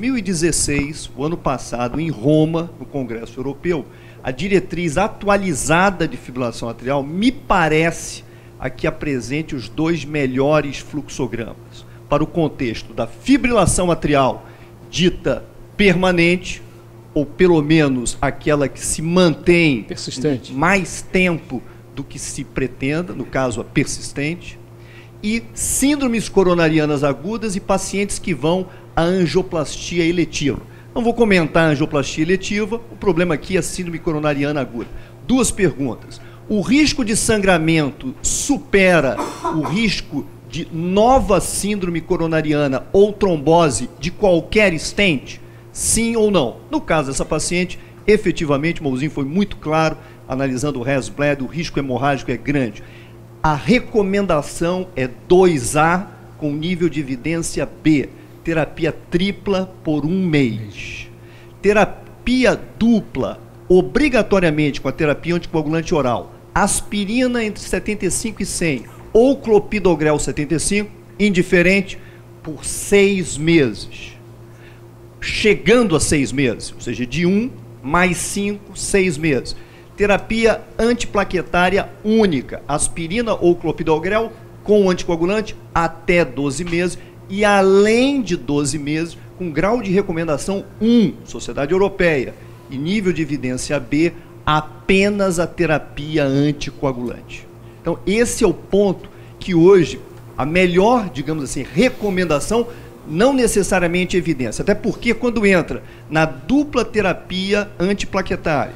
2016, o ano passado, em Roma, no Congresso Europeu, a diretriz atualizada de fibrilação atrial me parece a que apresente os 2 melhores fluxogramas para o contexto da fibrilação atrial dita permanente, ou pelo menos aquela que se mantém persistente mais tempo do que se pretenda, no caso a persistente, e síndromes coronarianas agudas e pacientes que vão à angioplastia eletiva. Não vou comentar a angioplastia eletiva, o problema aqui é a síndrome coronariana aguda. 2 perguntas. O risco de sangramento supera o risco de nova síndrome coronariana ou trombose de qualquer stent? Sim ou não? No caso dessa paciente, efetivamente, o Mouzinho foi muito claro, analisando o RES-BLED, o risco hemorrágico é grande. A recomendação é 2A com nível de evidência B, terapia tripla por 1 mês. Terapia dupla, obrigatoriamente com a terapia anticoagulante oral, aspirina entre 75 e 100, ou clopidogrel 75, indiferente, por 6 meses. Chegando a 6 meses, ou seja, de 1 mais 5, 6 meses. Terapia antiplaquetária única, aspirina ou clopidogrel com anticoagulante até 12 meses e além de 12 meses com grau de recomendação 1, Sociedade Europeia, e nível de evidência B, apenas a terapia anticoagulante. Então, esse é o ponto que hoje a melhor, digamos assim, recomendação, não necessariamente evidência, até porque quando entra na dupla terapia antiplaquetária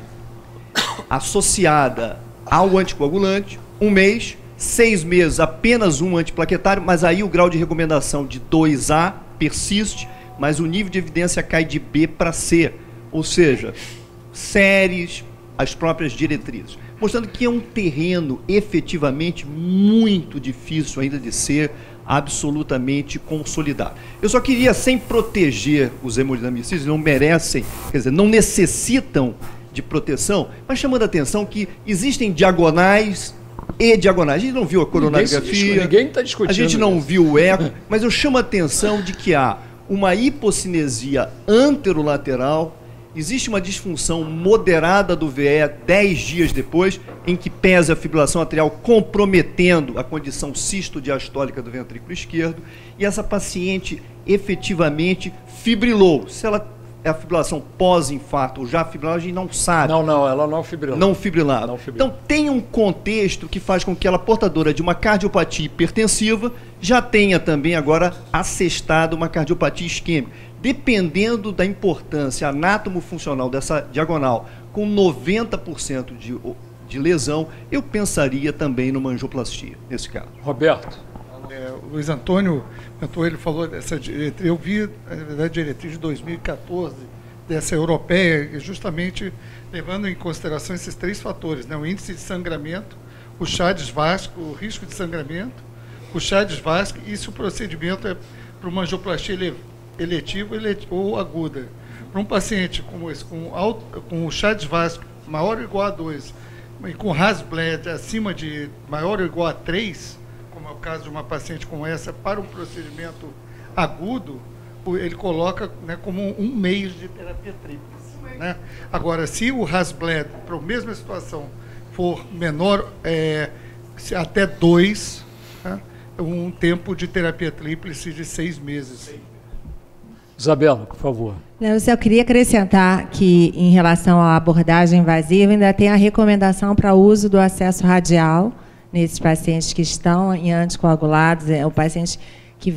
associada ao anticoagulante, 1 mês, 6 meses apenas um antiplaquetário, mas aí o grau de recomendação de 2A persiste, mas o nível de evidência cai de B para C, ou seja, séries, as próprias diretrizes, mostrando que é um terreno efetivamente muito difícil ainda de ser absolutamente consolidado. Eu só queria, sem proteger os hemodinamicistas, não merecem, quer dizer, não necessitam de proteção, mas chamando a atenção que existem diagonais e diagonais. A gente não viu a coronariografia, ninguém está discutindo, a gente não viu o eco, mas eu chamo a atenção de que há uma hipocinesia anterolateral. Existe uma disfunção moderada do VE 10 dias depois, em que pesa a fibrilação atrial, comprometendo a condição cistodiastólica do ventrículo esquerdo, e essa paciente efetivamente fibrilou. Se ela é a fibrilação pós-infarto ou já fibrilada, a gente não sabe. Não, ela não fibrilou. Não fibrilada. Então, tem um contexto que faz com que ela, portadora de uma cardiopatia hipertensiva, já tenha também agora assestado uma cardiopatia isquêmica. Dependendo da importância anatomofuncional dessa diagonal, com 90% de lesão, eu pensaria também numa angioplastia, nesse caso. Roberto. Luiz Antônio, ele falou dessa diretriz, eu vi, na verdade, a diretriz de 2014, dessa europeia, justamente levando em consideração esses 3 fatores, né? O índice de sangramento, o Chades-Vasco, o risco de sangramento, o Chades-Vasco, e se o procedimento é para uma angioplastia eletiva ou aguda. Para um paciente como esse, com o Chades-Vasco maior ou igual a 2, e com Hasbled acima de maior ou igual a 3, como é o caso de uma paciente como essa, para um procedimento agudo, ele coloca, né, como um mês de terapia tríplice, né? Agora, se o Hasbled, para a mesma situação, for menor, até 2, né, um tempo de terapia tríplice de 6 meses. Isabela, por favor. Eu só queria acrescentar que, em relação à abordagem invasiva, ainda tem a recomendação para o uso do acesso radial nesses pacientes que estão em anticoagulados. É o paciente que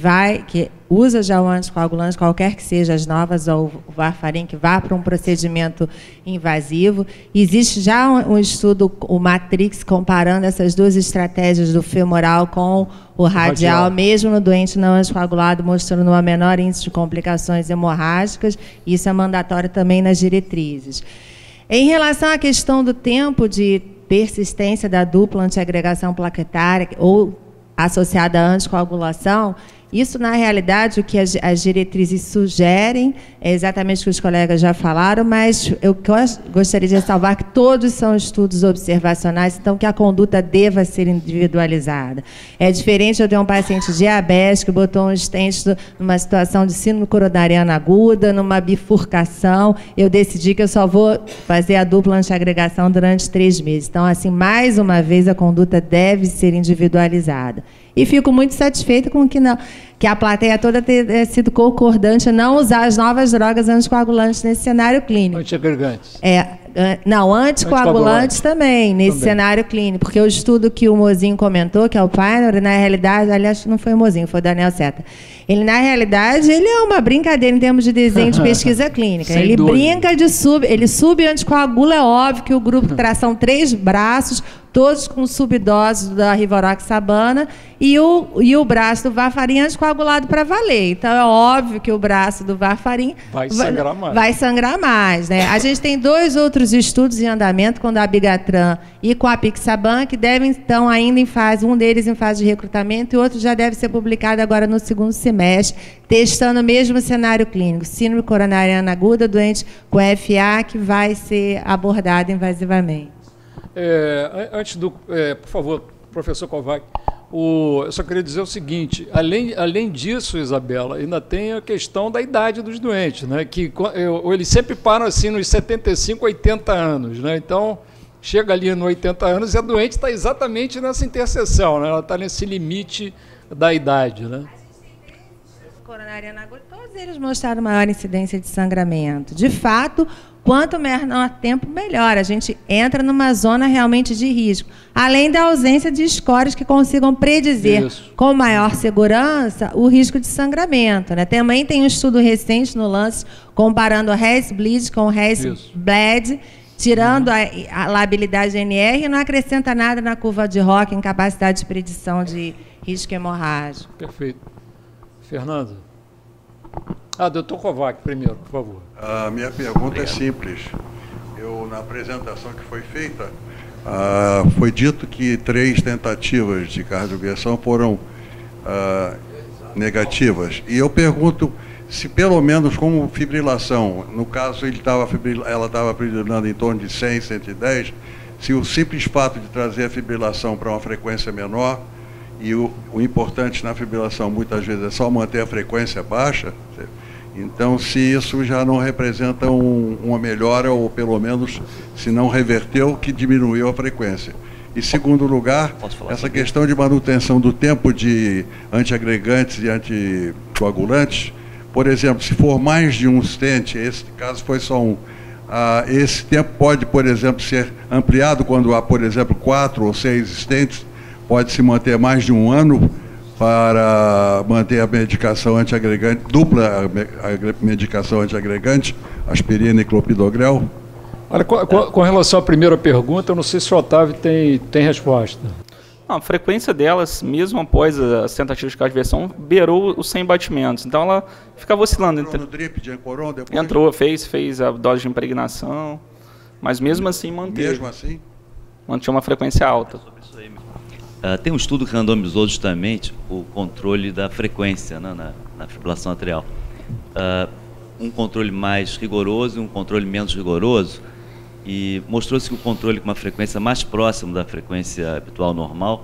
usa já o anticoagulante, qualquer que seja as novas ou o varfarin, que vá para um procedimento invasivo. Existe já um estudo, o Matrix, comparando essas 2 estratégias do femoral com o radial, mesmo no doente não anticoagulado, mostrando uma menor índice de complicações hemorrágicas. Isso é mandatório também nas diretrizes. Em relação à questão do tempo de persistência da dupla antiagregação plaquetária ou associada à anticoagulação, isso, na realidade, o que as diretrizes sugerem é exatamente o que os colegas já falaram, mas eu gostaria de ressalvar que todos são estudos observacionais, então que a conduta deva ser individualizada. É diferente eu ter um paciente diabético que botou um stent numa situação de síndrome coronariana aguda, numa bifurcação, eu decidi que eu só vou fazer a dupla antiagregação durante 3 meses. Então, assim, mais uma vez, a conduta deve ser individualizada. E fico muito satisfeita com que a plateia toda tenha sido concordante a não usar as novas drogas anticoagulantes nesse cenário clínico. Antiagregantes. Não, anticoagulantes também, nesse cenário clínico, porque o estudo que o Mozinho comentou, que é o Pioneer, na realidade, aliás, não foi o Mozinho, foi o Daniel Seta. Ele, na realidade, ele é uma brincadeira em termos de desenho de pesquisa clínica. Ele brinca ele subanticoagula, é óbvio que o grupo são 3 braços, todos com subdoses da rivaroxabana, e o braço do varfarin anticoagulado para valer. Então, é óbvio que o braço do varfarin vai sangrar mais. Né? A gente tem 2 outros estudos em andamento, com a Abigatran e com a Pixaban, que devem estar ainda em fase, um deles em fase de recrutamento, e o outro já deve ser publicado agora no 2º semestre, testando o mesmo cenário clínico, síndrome coronariana aguda, doente com FA, que vai ser abordado invasivamente. Por favor, professor Kovac, eu só queria dizer o seguinte, além disso, Isabela, ainda tem a questão da idade dos doentes, né, que eles sempre param assim nos 75, 80 anos, né, então chega ali nos 80 anos e a doente está exatamente nessa interseção, né, ela está nesse limite da idade, né. Coronariana aguda, todos eles mostraram maior incidência de sangramento. De fato, quanto menor tempo, melhor. A gente entra numa zona realmente de risco. Além da ausência de scores que consigam predizer com maior segurança o risco de sangramento. Né? Também tem um estudo recente no Lancet comparando o Hess-Bleed com o Hess-Bled, tirando a labilidade NR, e não acrescenta nada na curva de Rock em capacidade de predição de risco hemorrágico. Perfeito. Fernando. Doutor Kovac, primeiro, por favor. A minha pergunta é simples. na apresentação que foi feita, foi dito que 3 tentativas de cardioversão foram negativas. E eu pergunto se pelo menos com fibrilação, no caso ela estava fibrilando em torno de 100, 110, se o simples fato de trazer a fibrilação para uma frequência menor, e o importante na fibrilação muitas vezes é só manter a frequência baixa, então se isso já não representa uma melhora, ou pelo menos se não reverteu, que diminuiu a frequência. E segundo lugar, essa questão de manutenção do tempo de antiagregantes e anticoagulantes, por exemplo, se for mais de um stent, esse caso foi só um, esse tempo pode, por exemplo, ser ampliado quando há, por exemplo, 4 ou 6 stents, pode se manter mais de um ano para manter a medicação antiagregante, dupla medicação antiagregante, aspirina e clopidogrel? Olha, com relação à primeira pergunta, eu não sei se o Otávio tem resposta. Não, a frequência delas, mesmo após as tentativas de cardioversão, beirou os 100 batimentos. Então ela ficava oscilando. Entrou no drip de Ancoron depois? Entrou, fez a dose de impregnação, mas mesmo assim manteve. Mesmo assim? Mantinha uma frequência alta. Tem um estudo que randomizou justamente o controle da frequência, né, na fibrilação atrial. Um controle mais rigoroso e um controle menos rigoroso, e mostrou-se que o controle com uma frequência mais próxima da frequência habitual normal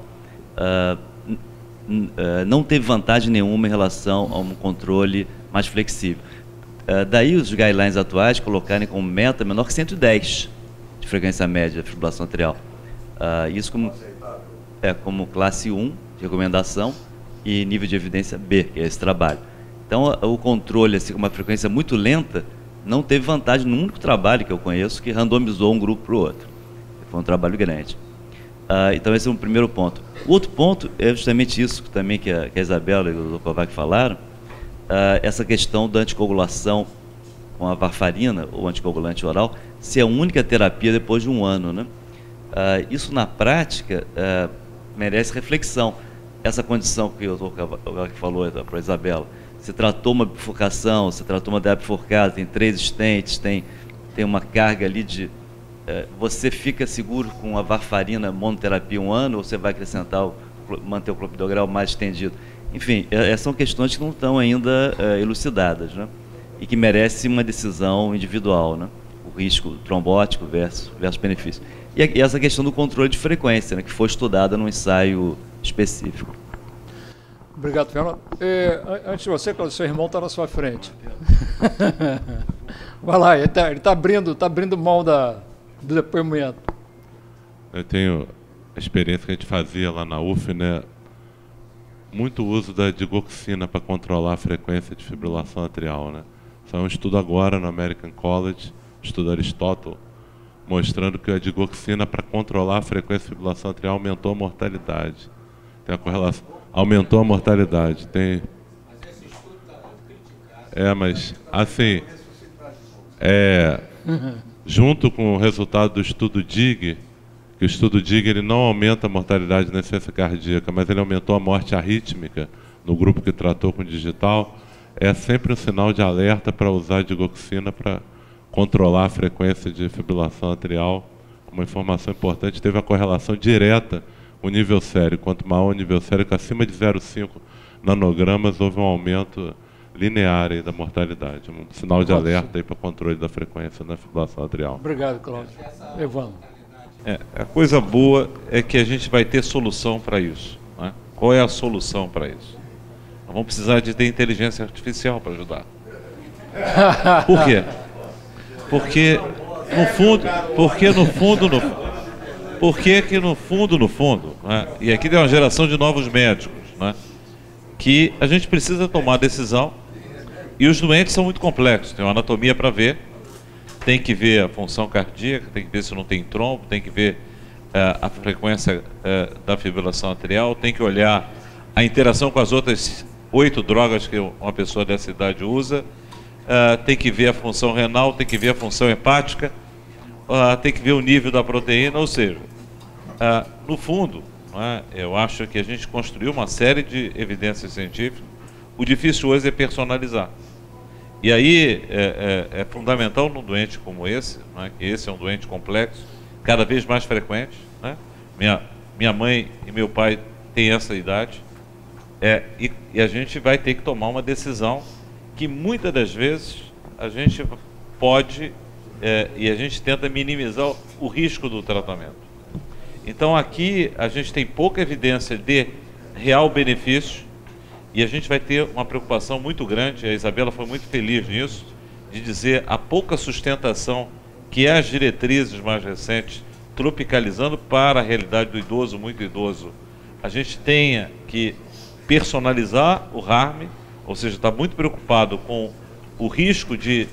não teve vantagem nenhuma em relação a um controle mais flexível. Daí os guidelines atuais colocarem como meta menor que 110 de frequência média da fibrilação atrial. Isso como classe 1 de recomendação e nível de evidência B, que é esse trabalho. Então, o controle assim, com uma frequência muito lenta não teve vantagem no único trabalho que eu conheço que randomizou um grupo para o outro. Foi um trabalho grande. Então, esse é um primeiro ponto. O outro ponto é justamente isso também que a Isabela e o Dr. Kovac falaram, essa questão da anticoagulação com a varfarina, ou anticoagulante oral, ser a única terapia depois de um ano, né? Isso, na prática, merece reflexão. Essa condição que o Dr. Kovac falou para a Isabela, você tratou uma bifurcação, você tratou uma DA bifurcada, tem 3 stents, tem uma carga ali de... você fica seguro com a varfarina monoterapia um ano, ou você vai acrescentar, manter o clopidogrel mais estendido? Enfim, são questões que não estão ainda elucidadas, né? E que merecem uma decisão individual, né? O risco trombótico versus benefício. E essa questão do controle de frequência, né, que foi estudada num ensaio específico. Obrigado, Fernando. Antes de você, o seu irmão está na sua frente. Vai lá, ele está abrindo mão do depoimento. Eu tenho a experiência que a gente fazia lá na UF, né? Muito uso da digoxina para controlar a frequência de fibrilação atrial, né? Foi um estudo agora no American College, estudo Aristóteles, mostrando que a digoxina para controlar a frequência de fibrilação atrial aumentou a mortalidade. Tem a correlação, aumentou a mortalidade. Tem. Mas assim, junto com o resultado do estudo DIG, que o estudo DIG ele não aumenta a mortalidade na insuficiência cardíaca, mas ele aumentou a morte arrítmica no grupo que tratou com digital, é sempre um sinal de alerta para usar a digoxina para controlar a frequência de fibrilação atrial. Uma informação importante, teve a correlação direta, o nível sérico. Quanto maior o nível sérico, acima de 0,5 nanogramas, houve um aumento linear aí da mortalidade. Um sinal de alerta para controle da frequência na fibrilação atrial. Obrigado, Cláudio. Evandro. A coisa boa é que a gente vai ter solução para isso, né? Qual é a solução para isso? Nós vamos precisar de ter inteligência artificial para ajudar. Por quê? Porque no fundo, né, e aqui tem uma geração de novos médicos, né, que a gente precisa tomar decisão, e os doentes são muito complexos, tem uma anatomia para ver, tem que ver a função cardíaca, tem que ver se não tem trombo, tem que ver a frequência da fibrilação atrial, tem que olhar a interação com as outras 8 drogas que uma pessoa dessa idade usa, tem que ver a função renal, tem que ver a função hepática, tem que ver o nível da proteína, ou seja, no fundo, eu acho que a gente construiu uma série de evidências científicas, o difícil hoje é personalizar. E aí é fundamental num doente como esse, né, que esse é um doente complexo, cada vez mais frequente, né? Minha mãe e meu pai têm essa idade, e a gente vai ter que tomar uma decisão que muitas das vezes a gente pode, e a gente tenta minimizar o risco do tratamento. Então aqui a gente tem pouca evidência de real benefício, e a gente vai ter uma preocupação muito grande, a Isabela foi muito feliz nisso, de dizer a pouca sustentação que as diretrizes mais recentes, tropicalizando para a realidade do idoso, muito idoso, a gente tenha que personalizar o harm, ou seja, está muito preocupado com o risco de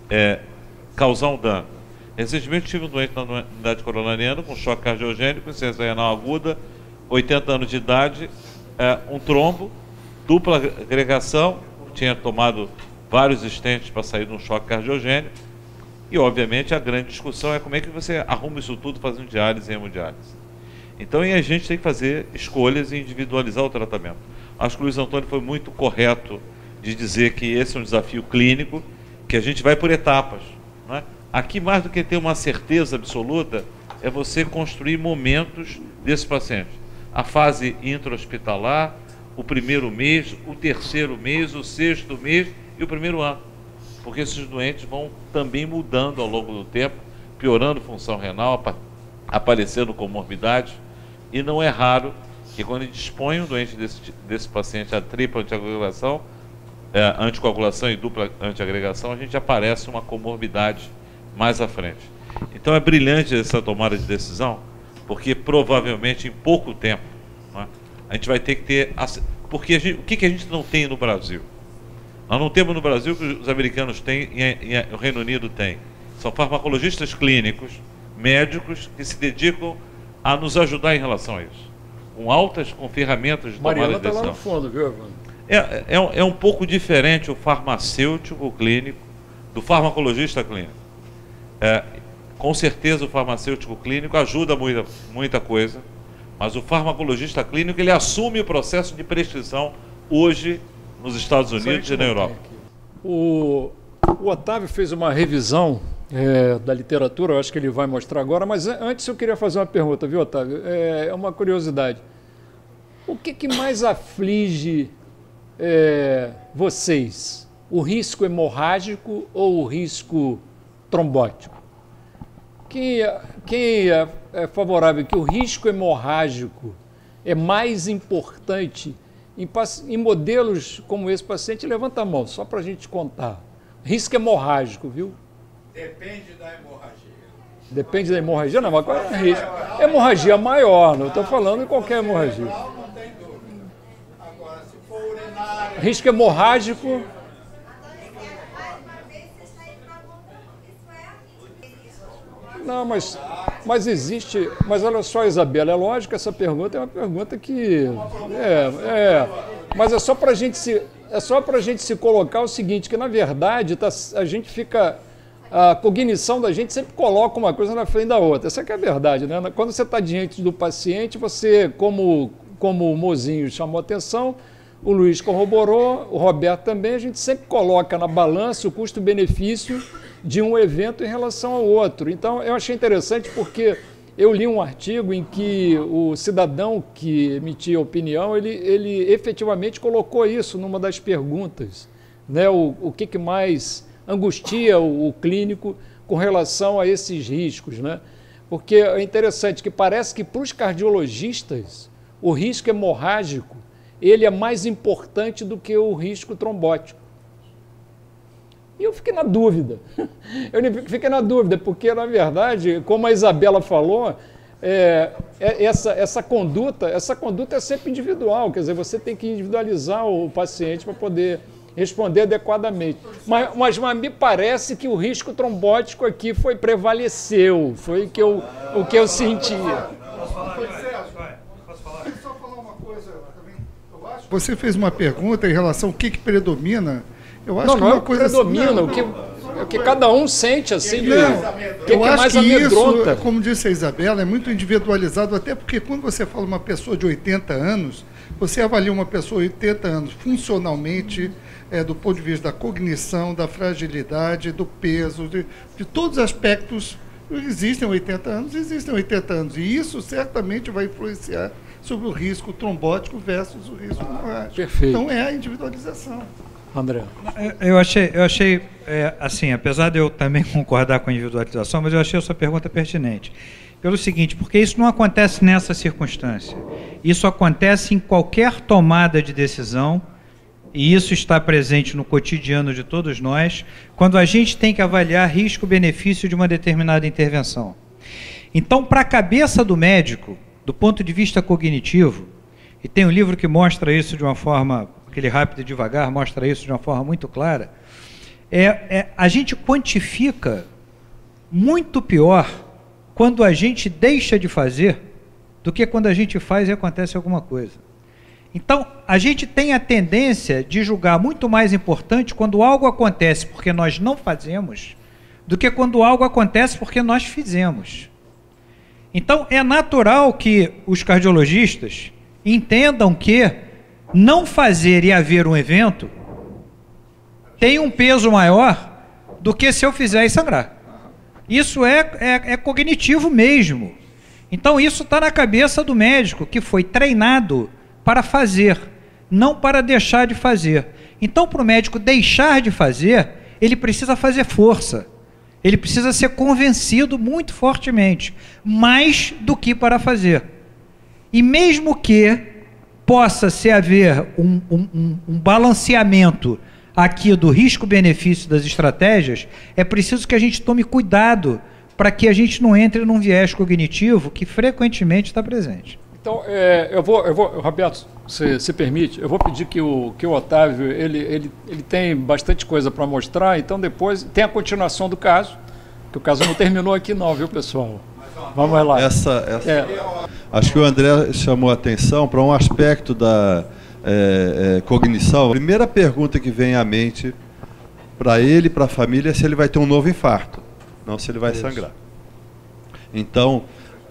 causar um dano. Recentemente tive um doente na unidade coronariana com choque cardiogênico, insuficiência renal aguda, 80 anos de idade, um trombo, dupla agregação, tinha tomado vários stents para sair de um choque cardiogênico, e obviamente a grande discussão é como é que você arruma isso tudo fazendo diálise e hemodiálise. Então a gente tem que fazer escolhas e individualizar o tratamento. Acho que o Luiz Antônio foi muito correto de dizer que esse é um desafio clínico, que a gente vai por etapas, né? Aqui, mais do que ter uma certeza absoluta, é você construir momentos desse paciente. A fase intra-hospitalar, o primeiro mês, o terceiro mês, o sexto mês e o primeiro ano. Porque esses doentes vão também mudando ao longo do tempo, piorando função renal, aparecendo comorbidades, e não é raro que quando a gente expõe um doente desse paciente a tripla anticoagulação, anticoagulação e dupla antiagregação, a gente aparece uma comorbidade mais à frente. Então é brilhante essa tomada de decisão, porque provavelmente em pouco tempo, né, a gente vai ter que ter... Porque o que a gente não tem no Brasil? Nós não temos no Brasil o que os americanos têm e o Reino Unido tem. São farmacologistas clínicos, médicos, que se dedicam a nos ajudar em relação a isso. Com ferramentas de tomada de decisão. Mariana está lá no fundo, viu, Evandro? É um pouco diferente o farmacêutico clínico do farmacologista clínico. Com certeza o farmacêutico clínico ajuda muita coisa, mas o farmacologista clínico ele assume o processo de prescrição hoje nos Estados Unidos e na Europa. O Otávio fez uma revisão da literatura, eu acho que ele vai mostrar agora, mas antes eu queria fazer uma pergunta, viu, Otávio? É uma curiosidade. O que mais aflige vocês? O risco hemorrágico ou o risco trombótico? Quem é favorável que o risco hemorrágico é mais importante em modelos como esse paciente? Levanta a mão, só para a gente contar. Risco hemorrágico, viu? Depende da hemorragia. Depende da hemorragia? Não, mas qual é o risco? Hemorragia maior, não estou falando em qualquer hemorragia. Não tem dúvida. Agora, se for urinária... Risco hemorrágico... Não, mas existe... Mas olha só, Isabela, é lógico que essa pergunta é uma pergunta que... Mas é só para a gente se colocar o seguinte, que na verdade a gente fica... A cognição da gente sempre coloca uma coisa na frente da outra. Essa que é a verdade, né? Quando você está diante do paciente, você, como o Mozinho chamou a atenção, o Luiz corroborou, o Roberto também, a gente sempre coloca na balança o custo-benefício de um evento em relação ao outro. Então, eu achei interessante porque eu li um artigo em que o cidadão que emitia a opinião, ele efetivamente colocou isso numa das perguntas, né? O que mais angustia o clínico com relação a esses riscos, né? Porque é interessante que parece que para os cardiologistas o risco hemorrágico ele é mais importante do que o risco trombótico. E eu fiquei na dúvida. Porque, na verdade, como a Isabela falou, essa conduta é sempre individual, quer dizer, você tem que individualizar o paciente para poder responder adequadamente. Mas me parece que o risco trombótico aqui prevaleceu, foi o que eu senti. Você fez uma pergunta em relação ao que predomina. Eu acho que não uma coisa predomina, o que cada um sente assim. Eu acho que isso, como disse a Isabela, é muito individualizado, até porque quando você fala uma pessoa de 80 anos, Você avalia uma pessoa de 80 anos funcionalmente, do ponto de vista da cognição, da fragilidade, do peso, de todos os aspectos. Existem 80 anos, e isso certamente vai influenciar sobre o risco trombótico versus o risco hemorrágico. Perfeito. Então é a individualização. André. Eu achei assim, apesar de eu também concordar com a individualização, mas eu achei a sua pergunta pertinente. Pelo seguinte, porque isso não acontece nessa circunstância. Isso acontece em qualquer tomada de decisão, e isso está presente no cotidiano de todos nós, quando a gente tem que avaliar risco-benefício de uma determinada intervenção. Então, para a cabeça do médico, do ponto de vista cognitivo, e tem um livro que mostra isso de uma forma, aquele Rápido e Devagar, mostra isso de uma forma muito clara, a gente quantifica muito pior quando a gente deixa de fazer do que quando a gente faz e acontece alguma coisa. Então, a gente tem a tendência de julgar muito mais importante quando algo acontece porque nós não fazemos do que quando algo acontece porque nós fizemos. Então, é natural que os cardiologistas entendam que não fazer e haver um evento tem um peso maior do que se eu fizer e sangrar. Isso é cognitivo mesmo. Então, isso está na cabeça do médico, que foi treinado para fazer, não para deixar de fazer. Então, para o médico deixar de fazer, ele precisa fazer força. Ele precisa ser convencido muito fortemente, mais do que para fazer. E mesmo que possa se haver um balanceamento aqui do risco-benefício das estratégias, é preciso que a gente tome cuidado para que a gente não entre num viés cognitivo que frequentemente está presente. Então, eu vou, Roberto, se permite, eu vou pedir que o Otávio, ele tem bastante coisa para mostrar, então depois tem a continuação do caso, que o caso não terminou aqui não, viu, pessoal? Vamos lá. Acho que o André chamou a atenção para um aspecto da cognição. A primeira pergunta que vem à mente para ele e para a família é se ele vai ter um novo infarto, não se ele vai sangrar. Então,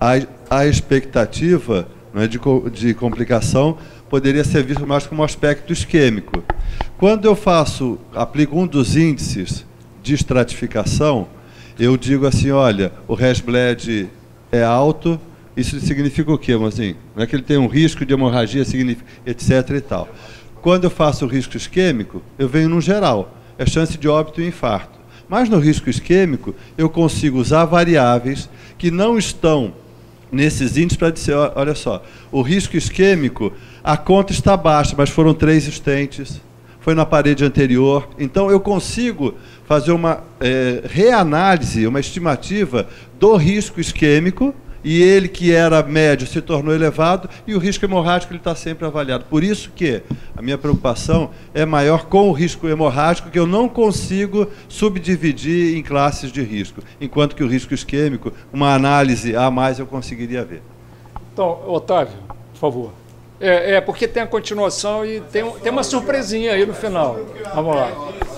a expectativa, não é, de complicação poderia ser visto mais como um aspecto isquêmico. Quando eu aplico um dos índices de estratificação, eu digo assim, olha, o Resbled é alto, isso significa o quê, mozinho? Não é que ele tem um risco de hemorragia, etc. e tal. Quando eu faço o risco isquêmico, eu venho no geral, é chance de óbito e infarto. Mas no risco isquêmico, eu consigo usar variáveis que não estão nesses índices para dizer, olha só, o risco isquêmico, a conta está baixa, mas foram 3 stents, foi na parede anterior. Então, eu consigo fazer uma reanálise, uma estimativa do risco isquêmico, e ele, que era médio, se tornou elevado, e o risco hemorrágico ele está sempre avaliado. Por isso que a minha preocupação é maior com o risco hemorrágico, que eu não consigo subdividir em classes de risco, enquanto que o risco isquêmico, uma análise a mais eu conseguiria ver. Então, Otávio, por favor. Porque tem a continuação e tem uma surpresinha aí no final. Vamos lá.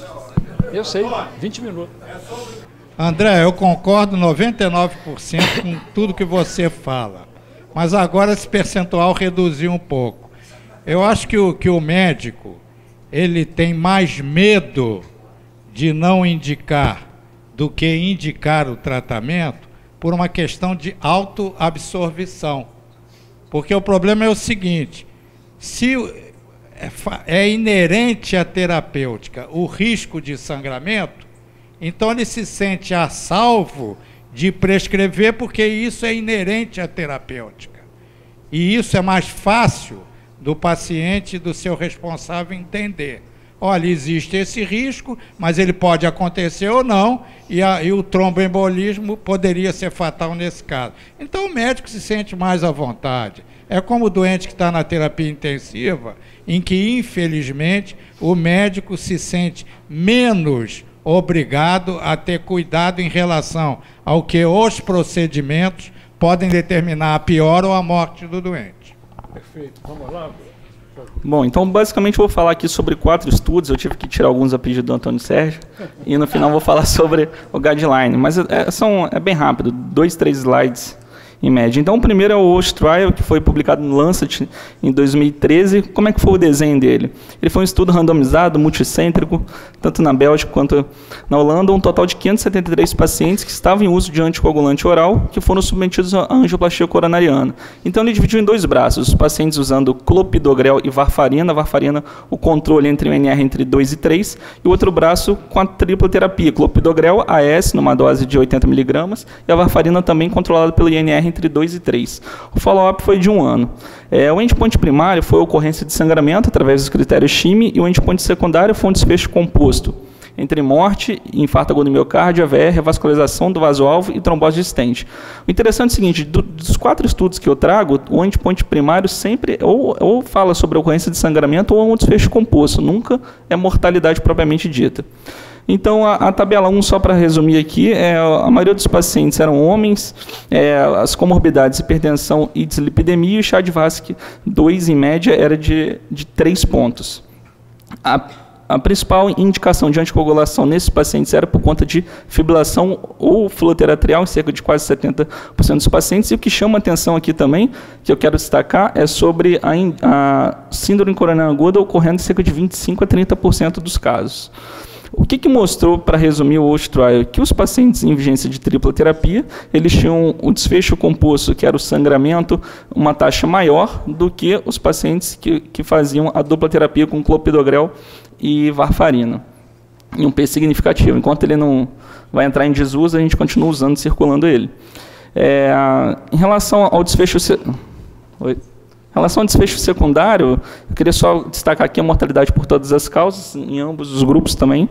Eu sei, 20 minutos. André, eu concordo 99% com tudo que você fala, mas agora esse percentual reduziu um pouco. Eu acho que o médico, ele tem mais medo de não indicar do que indicar o tratamento por uma questão de autoabsorvição. Porque o problema é o seguinte, se é inerente à terapêutica o risco de sangramento, então ele se sente a salvo de prescrever, porque isso é inerente à terapêutica. E isso é mais fácil do paciente e do seu responsável entender. Olha, existe esse risco, mas ele pode acontecer ou não, e o tromboembolismo poderia ser fatal nesse caso. Então o médico se sente mais à vontade. É como o doente que está na terapia intensiva, em que, infelizmente, o médico se sente menos obrigado a ter cuidado em relação ao que os procedimentos podem determinar a pior ou a morte do doente. Perfeito. Vamos lá. Bom, então basicamente eu vou falar aqui sobre 4 estudos, eu tive que tirar alguns a pedido do Antônio Sérgio, e no final vou falar sobre o guideline, mas é bem rápido, 2, 3 slides, em média. Então, o primeiro é o Walsh Trial, que foi publicado no Lancet em 2013. Como é que foi o desenho dele? Ele foi um estudo randomizado, multicêntrico, tanto na Bélgica quanto na Holanda, um total de 573 pacientes que estavam em uso de anticoagulante oral, que foram submetidos à angioplastia coronariana. Então, ele dividiu em dois braços, os pacientes usando clopidogrel e varfarina, o controle entre o NR entre 2 e 3, e o outro braço com a tripla terapia, clopidogrel, AS, numa dose de 80 mg, e a varfarina também controlada pelo INR entre 2 e 3. O follow-up foi de 1 ano. O endpoint primário foi a ocorrência de sangramento através dos critérios SHIME, e o endpoint secundário foi um desfecho composto entre morte, infarto agudo do miocárdio, AVE, revascularização do vaso-alvo e trombose de stent. O interessante é o seguinte, dos 4 estudos que eu trago, o endpoint primário sempre ou fala sobre a ocorrência de sangramento ou um desfecho composto, nunca é mortalidade propriamente dita. Então, a tabela 1, só para resumir aqui, a maioria dos pacientes eram homens, as comorbidades, hipertensão e dislipidemia, e o CHA-2-VASc 2, em média, era de 3 pontos. A principal indicação de anticoagulação nesses pacientes era por conta de fibrilação ou fluoterapia atrial, em cerca de quase 70% dos pacientes. E o que chama atenção aqui também, que eu quero destacar, é sobre a síndrome coronariana aguda ocorrendo em cerca de 25% a 30% dos casos. O que mostrou, para resumir o Walsh Trial, que os pacientes em vigência de tripla terapia, eles tinham um desfecho composto, que era o sangramento, uma taxa maior do que os pacientes que faziam a dupla terapia com clopidogrel e varfarina, em um P significativo. Enquanto ele não vai entrar em desuso, a gente continua usando, circulando ele. Em relação ao desfecho... Em relação ao desfecho secundário, eu queria só destacar aqui a mortalidade por todas as causas, em ambos os grupos também.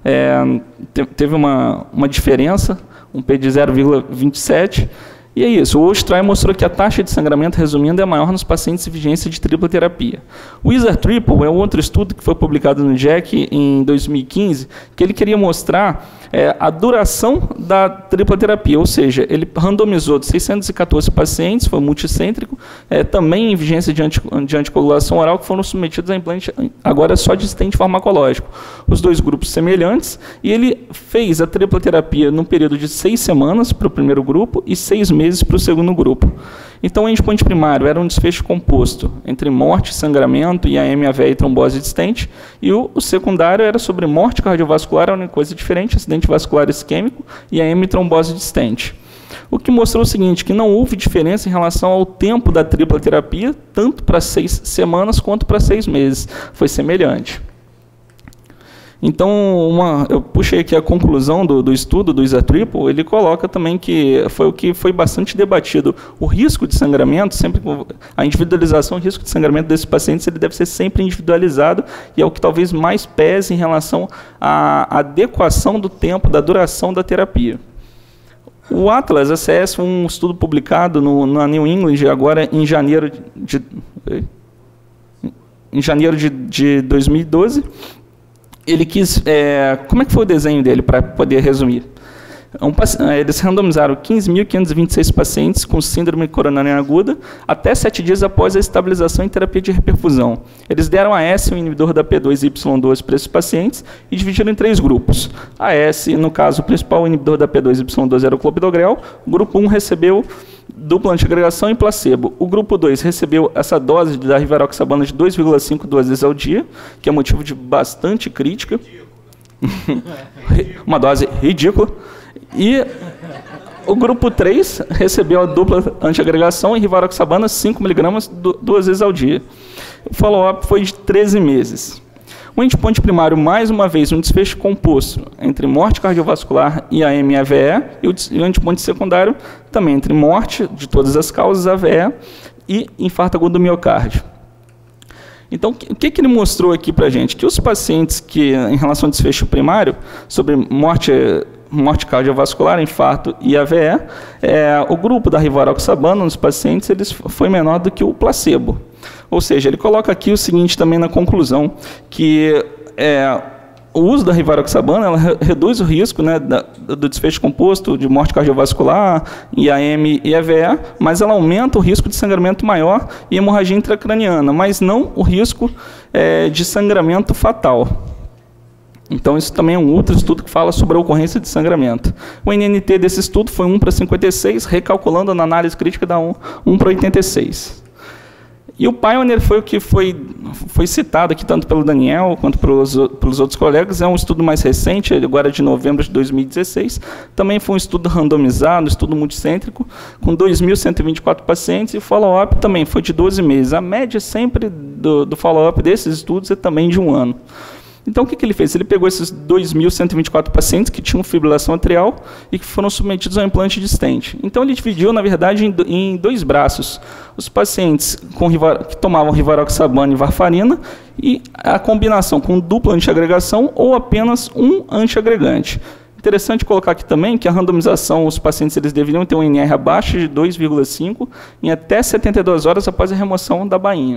Teve uma diferença, um P de 0,27. E é isso, o Walsh Trial mostrou que a taxa de sangramento, resumindo, é maior nos pacientes em vigência de tripla terapia. O Wizard Triple é outro estudo que foi publicado no JACC em 2015, que ele queria mostrar a duração da tripla terapia, ou seja, ele randomizou de 614 pacientes, foi multicêntrico, também em vigência de anticoagulação oral, que foram submetidos a implante agora só de stent farmacológico. Os dois grupos semelhantes, e ele fez a tripla terapia num período de 6 semanas para o primeiro grupo e 6 meses para o segundo grupo. Então, o endpoint primário era um desfecho composto entre morte, sangramento, IAM, AVE e trombose de stent, e o secundário era sobre morte cardiovascular, é uma coisa diferente, acidente vascular isquêmico, IAM e trombose de stent. O que mostrou o seguinte, que não houve diferença em relação ao tempo da tripla terapia, tanto para 6 semanas quanto para 6 meses. Foi semelhante. Então, eu puxei aqui a conclusão do estudo do Wizard Triple, ele coloca também que foi bastante debatido. O risco de sangramento, a individualização, o risco de sangramento desses pacientes, ele deve ser sempre individualizado, e é o que talvez mais pese em relação à adequação do tempo, da duração da terapia. O Atlas ACS foi um estudo publicado na New England, agora em janeiro de 2012, ele quis... como é que foi o desenho dele, para poder resumir? Eles randomizaram 15.526 pacientes com síndrome coronariana aguda até 7 dias após a estabilização em terapia de reperfusão. Eles deram AS, um inibidor da P2Y12, para esses pacientes e dividiram em 3 grupos. AS, no caso, o principal inibidor da P2Y12 era o clopidogrel. O grupo 1 recebeu dupla antiagregação e placebo. O grupo 2 recebeu essa dose da rivaroxabana de 2,5 doses ao dia, que é motivo de bastante crítica. Uma dose ridícula. E o grupo 3 recebeu a dupla antiagregação e rivaroxabana 5 mg 2 vezes ao dia. O follow-up foi de 13 meses. O endpoint primário, mais uma vez, um desfecho composto entre morte cardiovascular e IAM e AVE, e o endpoint secundário também entre morte de todas as causas, AVE, e infarto agudo do miocárdio. Então, o que ele mostrou aqui para a gente? Que os pacientes que, em relação ao desfecho primário, sobre morte cardiovascular, infarto e AVE, o grupo da rivaroxabana nos pacientes foi menor do que o placebo. Ou seja, ele coloca aqui o seguinte também na conclusão, que o uso da rivaroxabana ela reduz o risco, né, do desfecho composto de morte cardiovascular, IAM e AVE, mas ela aumenta o risco de sangramento maior e hemorragia intracraniana, mas não o risco de sangramento fatal. Então, isso também é um outro estudo que fala sobre a ocorrência de sangramento. O NNT desse estudo foi 1:56, recalculando na análise crítica da 1:86. E o Pioneer foi o que foi citado aqui tanto pelo Daniel quanto pelos outros colegas. É um estudo mais recente, agora de novembro de 2016. Também foi um estudo randomizado, um estudo multicêntrico, com 2.124 pacientes, e o follow-up também foi de 12 meses. A média sempre do follow-up desses estudos é também de 1 ano. Então, o que ele fez? Ele pegou esses 2.124 pacientes que tinham fibrilação atrial e que foram submetidos ao implante de stent. Então, ele dividiu, na verdade, em 2 braços. Os pacientes que tomavam rivaroxabana e varfarina e a combinação com dupla antiagregação ou apenas um antiagregante. Interessante colocar aqui também que a randomização, os pacientes eles deveriam ter um NR abaixo de 2,5 em até 72 horas após a remoção da bainha.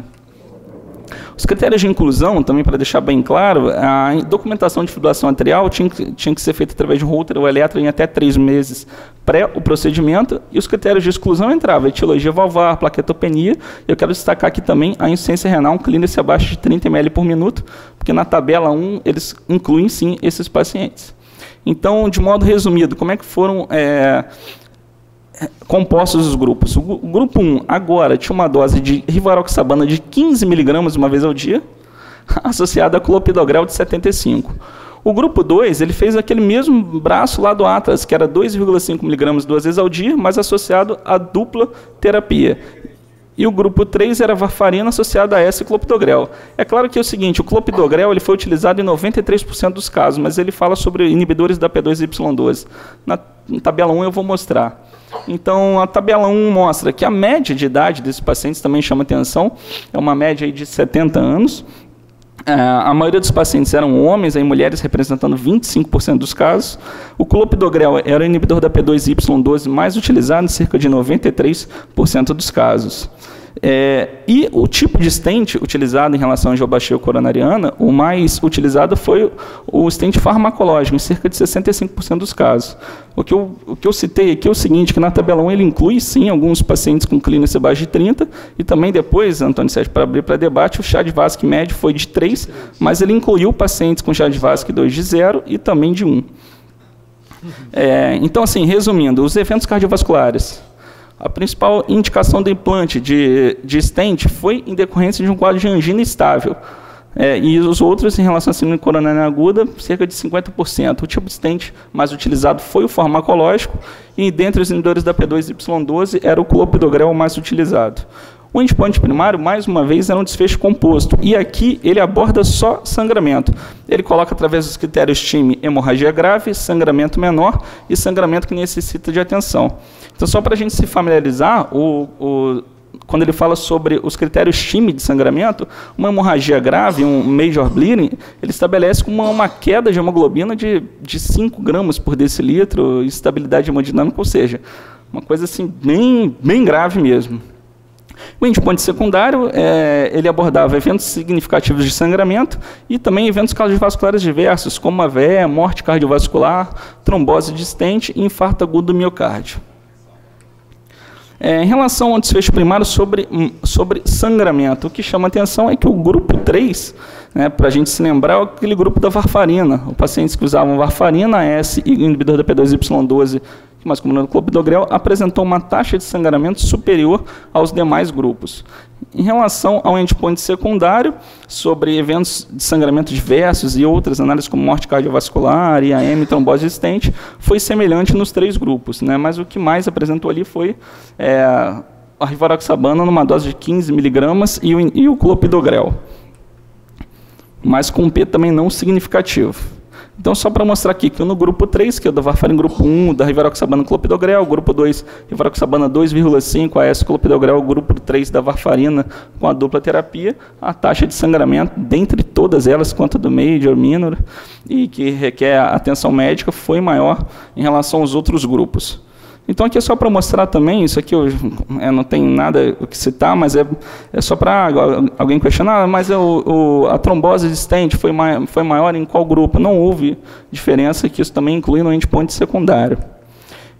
Os critérios de inclusão, também para deixar bem claro, a documentação de fibrilação atrial tinha que ser feita através de um holter ou eletro em até 3 meses pré o procedimento, e os critérios de exclusão entravam etiologia valvar, plaquetopenia, e eu quero destacar aqui também a insuficiência renal, um clearance abaixo de 30 ml por minuto, porque na tabela 1 eles incluem sim esses pacientes. Então, de modo resumido, como é que foram compostos os grupos? O grupo 1 agora tinha uma dose de rivaroxabana de 15 mg uma vez ao dia, associada a clopidogrel de 75. O grupo 2, ele fez aquele mesmo braço lá do Atlas, que era 2,5 mg 2 vezes ao dia, mas associado a dupla terapia. E o grupo 3 era varfarina associada a S-clopidogrel. É claro que é o seguinte, o clopidogrel ele foi utilizado em 93% dos casos, mas ele fala sobre inibidores da P2Y12. Na tabela 1 eu vou mostrar. Então, a tabela 1 mostra que a média de idade desses pacientes também chama atenção, é uma média aí de 70 anos. A maioria dos pacientes eram homens, aí mulheres representando 25% dos casos. O clopidogrel era o inibidor da P2Y12 mais utilizado em cerca de 93% dos casos. E o tipo de stent utilizado em relação à angioplastia coronariana, o mais utilizado foi o stent farmacológico, em cerca de 65% dos casos. O que eu citei aqui é o seguinte, que na tabela 1 ele inclui, sim, alguns pacientes com clearance abaixo de 30, e também depois, Antônio Sérgio, para abrir para debate, o Chade-Vasque médio foi de 3, mas ele incluiu pacientes com Chade-Vasque 2 de 0 e também de 1. Então, assim, resumindo, os eventos cardiovasculares. A principal indicação do implante de stent foi em decorrência de um quadro de angina estável. E os outros, em relação à síndrome coronariana aguda, cerca de 50%. O tipo de stent mais utilizado foi o farmacológico, e dentre os inibidores da P2Y12 era o clopidogrel mais utilizado. O endpoint primário, mais uma vez, era um desfecho composto, e aqui ele aborda só sangramento. Ele coloca, através dos critérios TIME, hemorragia grave, sangramento menor e sangramento que necessita de atenção. Então, só para a gente se familiarizar, quando ele fala sobre os critérios TIME de sangramento, uma hemorragia grave, um major bleeding, ele estabelece uma queda de hemoglobina de 5 gramas por decilitro, estabilidade hemodinâmica, ou seja, uma coisa assim bem grave mesmo. O endpoint secundário, ele abordava eventos significativos de sangramento e também eventos cardiovasculares diversos, como AVE, morte cardiovascular, trombose de stent e infarto agudo do miocárdio. Em relação ao desfecho primário sobre sangramento, o que chama atenção é que o grupo 3, para a gente se lembrar, é aquele grupo da varfarina. Os pacientes que usavam varfarina, S e inibidor da P2Y12, mais comum no clopidogrel, apresentou uma taxa de sangramento superior aos demais grupos. Em relação ao endpoint secundário, sobre eventos de sangramento diversos e outras análises como morte cardiovascular, IAM, trombose resistente, foi semelhante nos 3 grupos, mas o que mais apresentou ali foi a rivaroxabana numa dose de 15 mg e o clopidogrel, mas com um P também não significativo. Então, só para mostrar aqui que no grupo 3, que é o da varfarina, grupo 1, da rivaroxabana clopidogrel, grupo 2, rivaroxabana 2,5, AS clopidogrel, grupo 3 da varfarina com a dupla terapia, a taxa de sangramento, dentre todas elas, quanto do major, minor, e que requer atenção médica, foi maior em relação aos outros grupos. Então, aqui é só para mostrar também, isso aqui eu não tenho nada o que citar, mas é só para alguém questionar, mas a trombose de stent foi maior em qual grupo? Não houve diferença, que isso também inclui no endpoint secundário.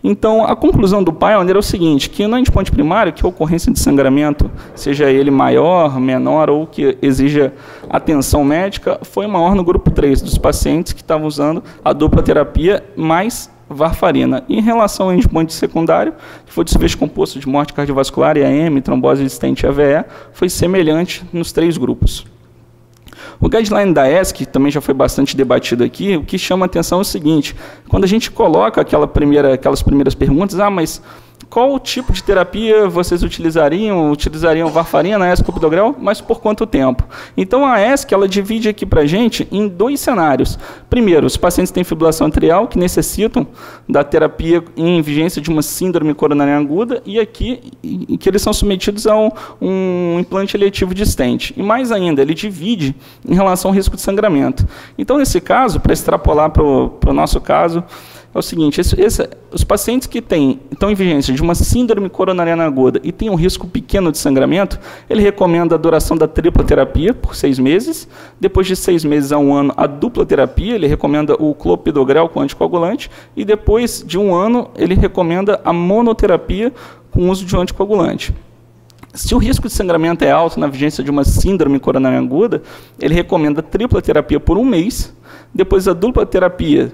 Então, a conclusão do Pioneer era o seguinte, que no endpoint primário, que a ocorrência de sangramento, seja ele maior, menor ou que exija atenção médica, foi maior no grupo 3, dos pacientes que estavam usando a dupla terapia mais varfarina. E em relação ao endpoint secundário, que foi desfecho composto de morte cardiovascular, IAM, trombose existente e AVE, foi semelhante nos 3 grupos. O guideline da ESC, que também já foi bastante debatido aqui, o que chama a atenção é o seguinte, quando a gente coloca aquelas primeiras perguntas, mas qual tipo de terapia vocês utilizariam? Utilizariam varfarina, ESC, clopidogrel, mas por quanto tempo? Então a ESC, ela divide aqui para a gente em 2 cenários. Primeiro, os pacientes têm fibrilação atrial, que necessitam da terapia em vigência de uma síndrome coronariana aguda, e aqui que eles são submetidos a um implante eletivo de stent. E mais ainda, ele divide em relação ao risco de sangramento. Então, nesse caso, para extrapolar para o nosso caso, é o seguinte, os pacientes que estão em vigência de uma síndrome coronariana aguda e têm um risco pequeno de sangramento, ele recomenda a duração da tripla terapia por 6 meses, depois de 6 meses a 1 ano, a dupla terapia, ele recomenda o clopidogrel com anticoagulante, e depois de 1 ano, ele recomenda a monoterapia com uso de um anticoagulante. Se o risco de sangramento é alto na vigência de uma síndrome coronariana aguda, ele recomenda a tripla terapia por 1 mês, depois a dupla terapia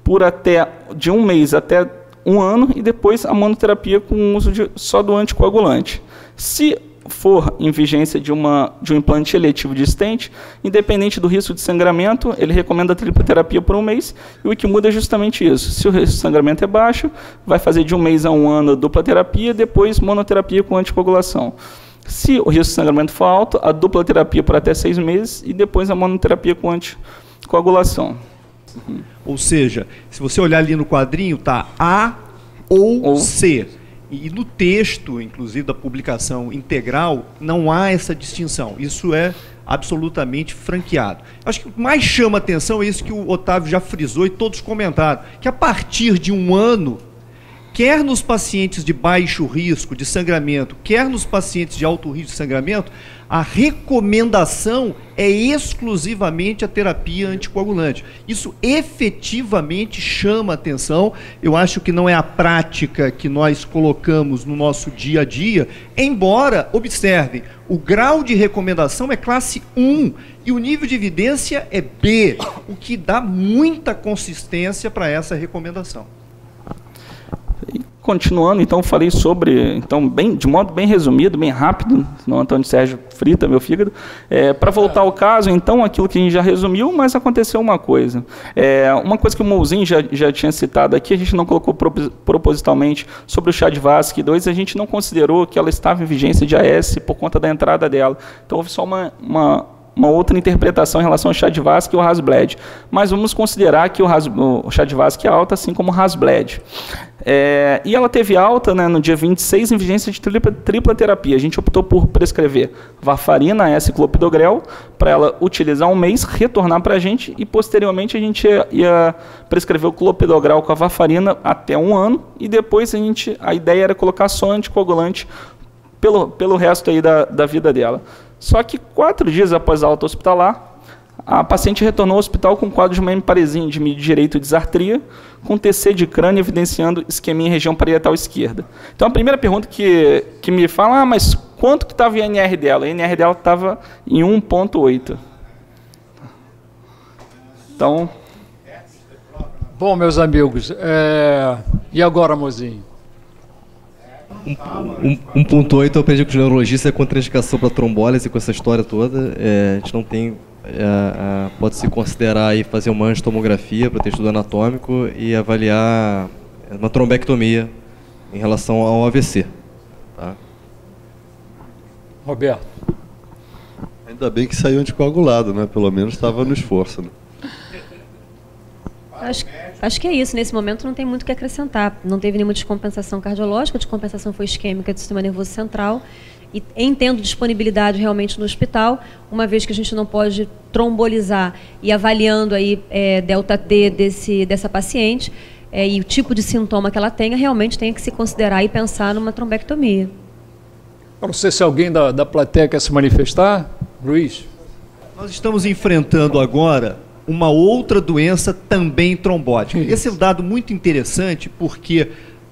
de 1 mês até 1 ano, e depois a monoterapia com o uso só do anticoagulante. Se for em vigência de um implante eletivo de stent, independente do risco de sangramento, ele recomenda a tripla terapia por 1 mês, e o que muda é justamente isso. Se o risco de sangramento é baixo, vai fazer de 1 mês a 1 ano a dupla terapia, depois monoterapia com anticoagulação. Se o risco de sangramento for alto, a dupla terapia por até 6 meses, e depois a monoterapia com anticoagulação. Ou seja, se você olhar ali no quadrinho, tá A ou C. E no texto, inclusive, da publicação integral, não há essa distinção. Isso é absolutamente franqueado. Acho que o que mais chama atenção é isso que o Otávio já frisou e todos comentaram, que a partir de 1 ano, quer nos pacientes de baixo risco de sangramento, quer nos pacientes de alto risco de sangramento, a recomendação é exclusivamente a terapia anticoagulante. Isso efetivamente chama atenção. Eu acho que não é a prática que nós colocamos no nosso dia a dia, embora, observem, o grau de recomendação é classe 1 e o nível de evidência é B, o que dá muita consistência para essa recomendação. Continuando, então, falei sobre, de modo bem resumido, bem rápido, no Antônio Sérgio frita meu fígado, para voltar ao caso, então, aquilo que a gente já resumiu, mas aconteceu uma coisa. Uma coisa que o Mouzin já tinha citado aqui, a gente não colocou propositalmente sobre o Chadvask 2, a gente não considerou que ela estava em vigência de AS por conta da entrada dela. Então, houve só uma outra interpretação em relação ao Chadvask e o Hasbled. Mas vamos considerar que o Chadvask é alta, assim como o Hasbled. E ela teve alta, né, no dia 26 em vigência de tripla terapia. A gente optou por prescrever varfarina, S clopidogrel, para ela utilizar 1 mês, retornar para a gente, e posteriormente a gente ia prescrever o clopidogrel com a varfarina até 1 ano, e depois a ideia era colocar só anticoagulante pelo resto aí da vida dela. Só que 4 dias após a alta hospitalar, a paciente retornou ao hospital com um quadro de uma hemiparesia de mídio direito e disartria, com TC de crânio evidenciando isquemia em região parietal esquerda. Então, a primeira pergunta que me fala, mas quanto que estava o INR dela? O INR dela estava em 1,8. Então... Bom, meus amigos, e agora, Mozinho? 1,8 eu aprendi com os neurologistas, é contraindicação para trombólise, com essa história toda. A gente não tem... pode-se considerar aí fazer uma angiotomografia para ter estudo anatômico e avaliar uma trombectomia em relação ao AVC. Tá? Roberto. Ainda bem que saiu anticoagulado, né? Pelo menos estava no esforço. Né? Acho que é isso. Nesse momento não tem muito o que acrescentar. Não teve nenhuma descompensação cardiológica, a descompensação foi isquêmica do sistema nervoso central. E entendo disponibilidade realmente no hospital, uma vez que a gente não pode trombolizar, e avaliando aí delta T dessa paciente e o tipo de sintoma que ela tenha, realmente tem que se considerar e pensar numa trombectomia. Não sei se alguém da plateia quer se manifestar. Luiz. Nós estamos enfrentando agora uma outra doença também trombótica. Esse é um dado muito interessante porque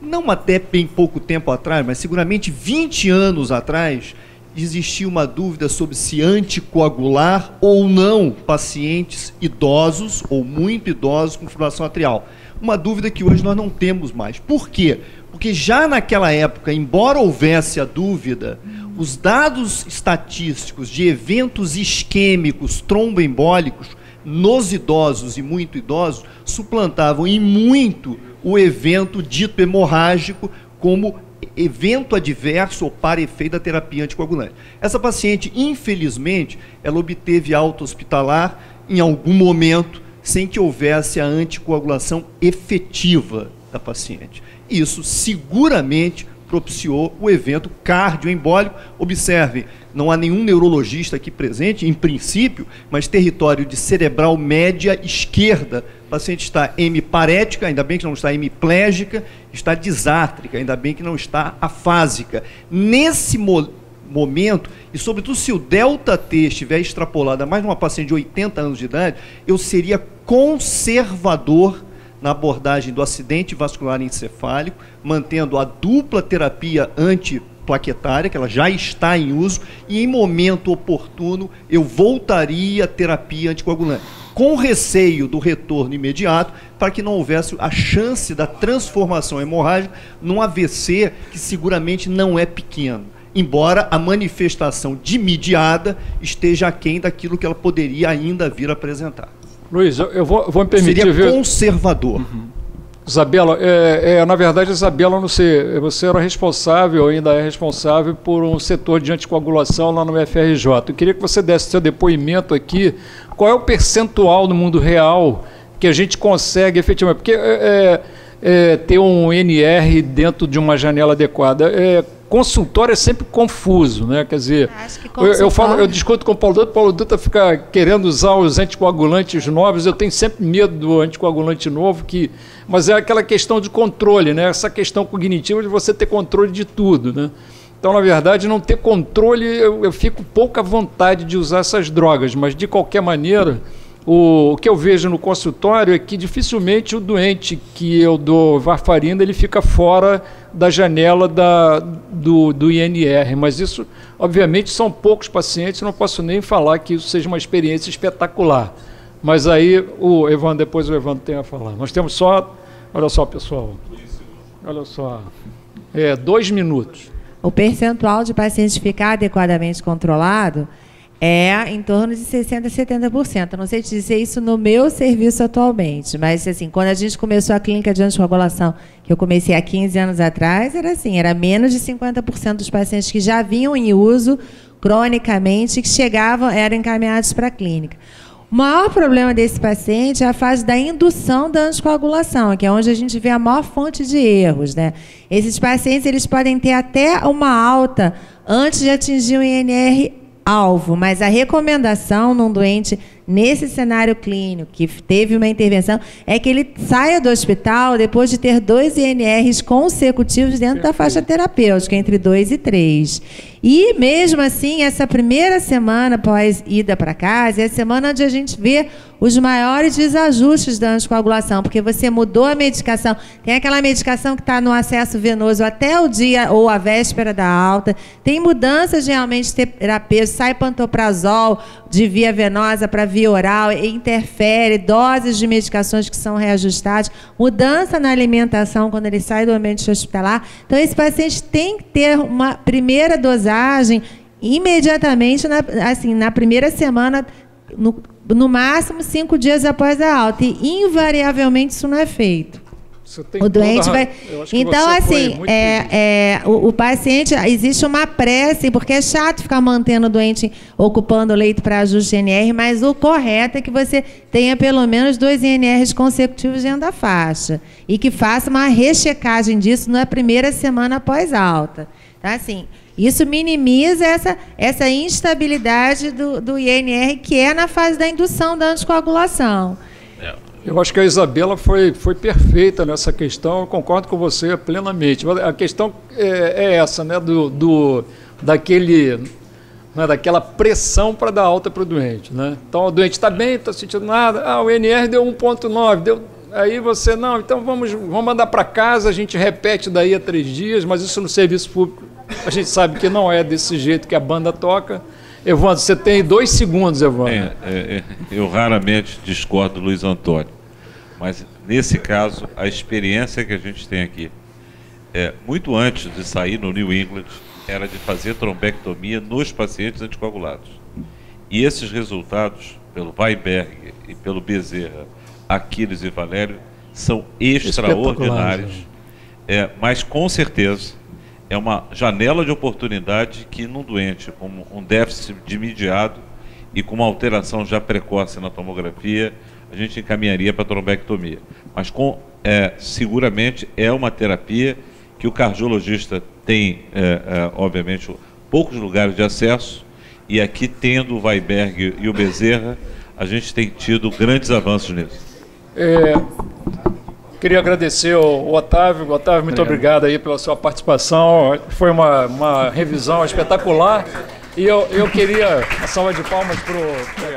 não até bem pouco tempo atrás, mas seguramente 20 anos atrás, existia uma dúvida sobre se anticoagular ou não pacientes idosos ou muito idosos com fibrilação atrial. Uma dúvida que hoje nós não temos mais. Por quê? Porque já naquela época, embora houvesse a dúvida, os dados estatísticos de eventos isquêmicos tromboembólicos nos idosos e muito idosos suplantavam em muito o evento dito hemorrágico como evento adverso ou para efeito da terapia anticoagulante. Essa paciente, infelizmente, ela obteve alta hospitalar em algum momento sem que houvesse a anticoagulação efetiva da paciente. Isso seguramente propiciou o evento cardioembólico. Observem, não há nenhum neurologista aqui presente, em princípio, mas território de cerebral média esquerda. O paciente está hemiparética, ainda bem que não está hemiplégica, está disátrica, ainda bem que não está afásica. Nesse momento, e sobretudo se o delta-T estiver extrapolado a mais de uma paciente de 80 anos de idade, eu seria conservador na abordagem do acidente vascular encefálico, mantendo a dupla terapia antiplaquetária, que ela já está em uso, e em momento oportuno eu voltaria à terapia anticoagulante, com receio do retorno imediato, para que não houvesse a chance da transformação hemorrágica num AVC, que seguramente não é pequeno, embora a manifestação de mediada esteja aquém daquilo que ela poderia ainda vir a apresentar. Luiz, eu vou me permitir Seria ver... conservador. Isabela, na verdade, Isabela, não sei, você era responsável, ainda é responsável por um setor de anticoagulação lá no FRJ. Eu queria que você desse seu depoimento aqui. Qual é o percentual no mundo real que a gente consegue efetivamente? Porque ter um NR dentro de uma janela adequada. Consultório é sempre confuso, né? Quer dizer, eu discuto com o Paulo Dutra fica querendo usar os anticoagulantes novos, eu tenho sempre medo do anticoagulante novo, mas é aquela questão de controle, né? Essa questão cognitiva de você ter controle de tudo, né? Então, na verdade, não ter controle, eu fico pouca vontade de usar essas drogas, mas de qualquer maneira, o que eu vejo no consultório é que dificilmente o doente que eu dou varfarina, ele fica fora da janela do INR, mas isso, obviamente, são poucos pacientes, não posso nem falar que isso seja uma experiência espetacular. Mas aí, depois o Evandro tem a falar. Nós temos só, olha só, pessoal, olha só, 2 minutos. O percentual de pacientes ficar adequadamente controlado é em torno de 60% a 70%. Eu não sei te dizer isso no meu serviço atualmente, mas assim, quando a gente começou a clínica de anticoagulação, que eu comecei há 15 anos atrás, era assim, era menos de 50% dos pacientes que já vinham em uso cronicamente, que chegavam, eram encaminhados para a clínica. O maior problema desse paciente é a fase da indução da anticoagulação, que é onde a gente vê a maior fonte de erros, né? Esses pacientes, eles podem ter até uma alta antes de atingir o INR alvo, mas a recomendação num doente nesse cenário clínico que teve uma intervenção é que ele saia do hospital depois de ter 2 INRs consecutivos dentro da faixa terapêutica, entre 2 e 3. E, mesmo assim, essa primeira semana após ida para casa é a semana onde a gente vê os maiores desajustes da anticoagulação, porque você mudou a medicação, tem aquela medicação que está no acesso venoso até o dia ou a véspera da alta, tem mudanças realmente terapêuticas, sai pantoprazol de via venosa para via oral, interfere, doses de medicações que são reajustadas, mudança na alimentação quando ele sai do ambiente hospitalar. Então, esse paciente tem que ter uma primeira dosagem imediatamente, na primeira semana, no máximo 5 dias após a alta. E, invariavelmente, isso não é feito. O doente vai... Então, assim, o paciente, existe uma pressa, porque é chato ficar mantendo o doente ocupando o leito para ajuste de INR, mas o correto é que você tenha pelo menos 2 INRs consecutivos dentro da faixa e que faça uma rechecagem disso na primeira semana após alta. Então, assim, isso minimiza essa instabilidade do INR, que é na fase da indução da anticoagulação. Eu acho que a Isabela foi perfeita nessa questão, eu concordo com você plenamente. A questão é essa, né, daquela pressão para dar alta para o doente. Né? Então, o doente está bem, está sentindo nada, o NR deu 1,9, Aí você, não, então vamos mandar para casa, a gente repete daí a 3 dias, mas isso no serviço público, a gente sabe que não é desse jeito que a banda toca. Evandro, você tem 2 segundos, Evandro. Eu raramente discordo do Luiz Antônio, mas nesse caso, a experiência que a gente tem aqui, muito antes de sair no New England, era de fazer trombectomia nos pacientes anticoagulados. E esses resultados, pelo Weinberg e pelo Bezerra, Aquiles e Valério, são extraordinários. Mas, com certeza, é uma janela de oportunidade que, num doente com um déficit de mediado e com uma alteração já precoce na tomografia, a gente encaminharia para a trombectomia. Mas, seguramente, é uma terapia que o cardiologista tem, obviamente, poucos lugares de acesso, e aqui, tendo o Weinberg e o Bezerra, a gente tem tido grandes avanços nisso. Queria agradecer ao Otávio. Otávio, muito obrigado aí pela sua participação. Foi uma revisão espetacular. E eu queria uma salva de palmas para o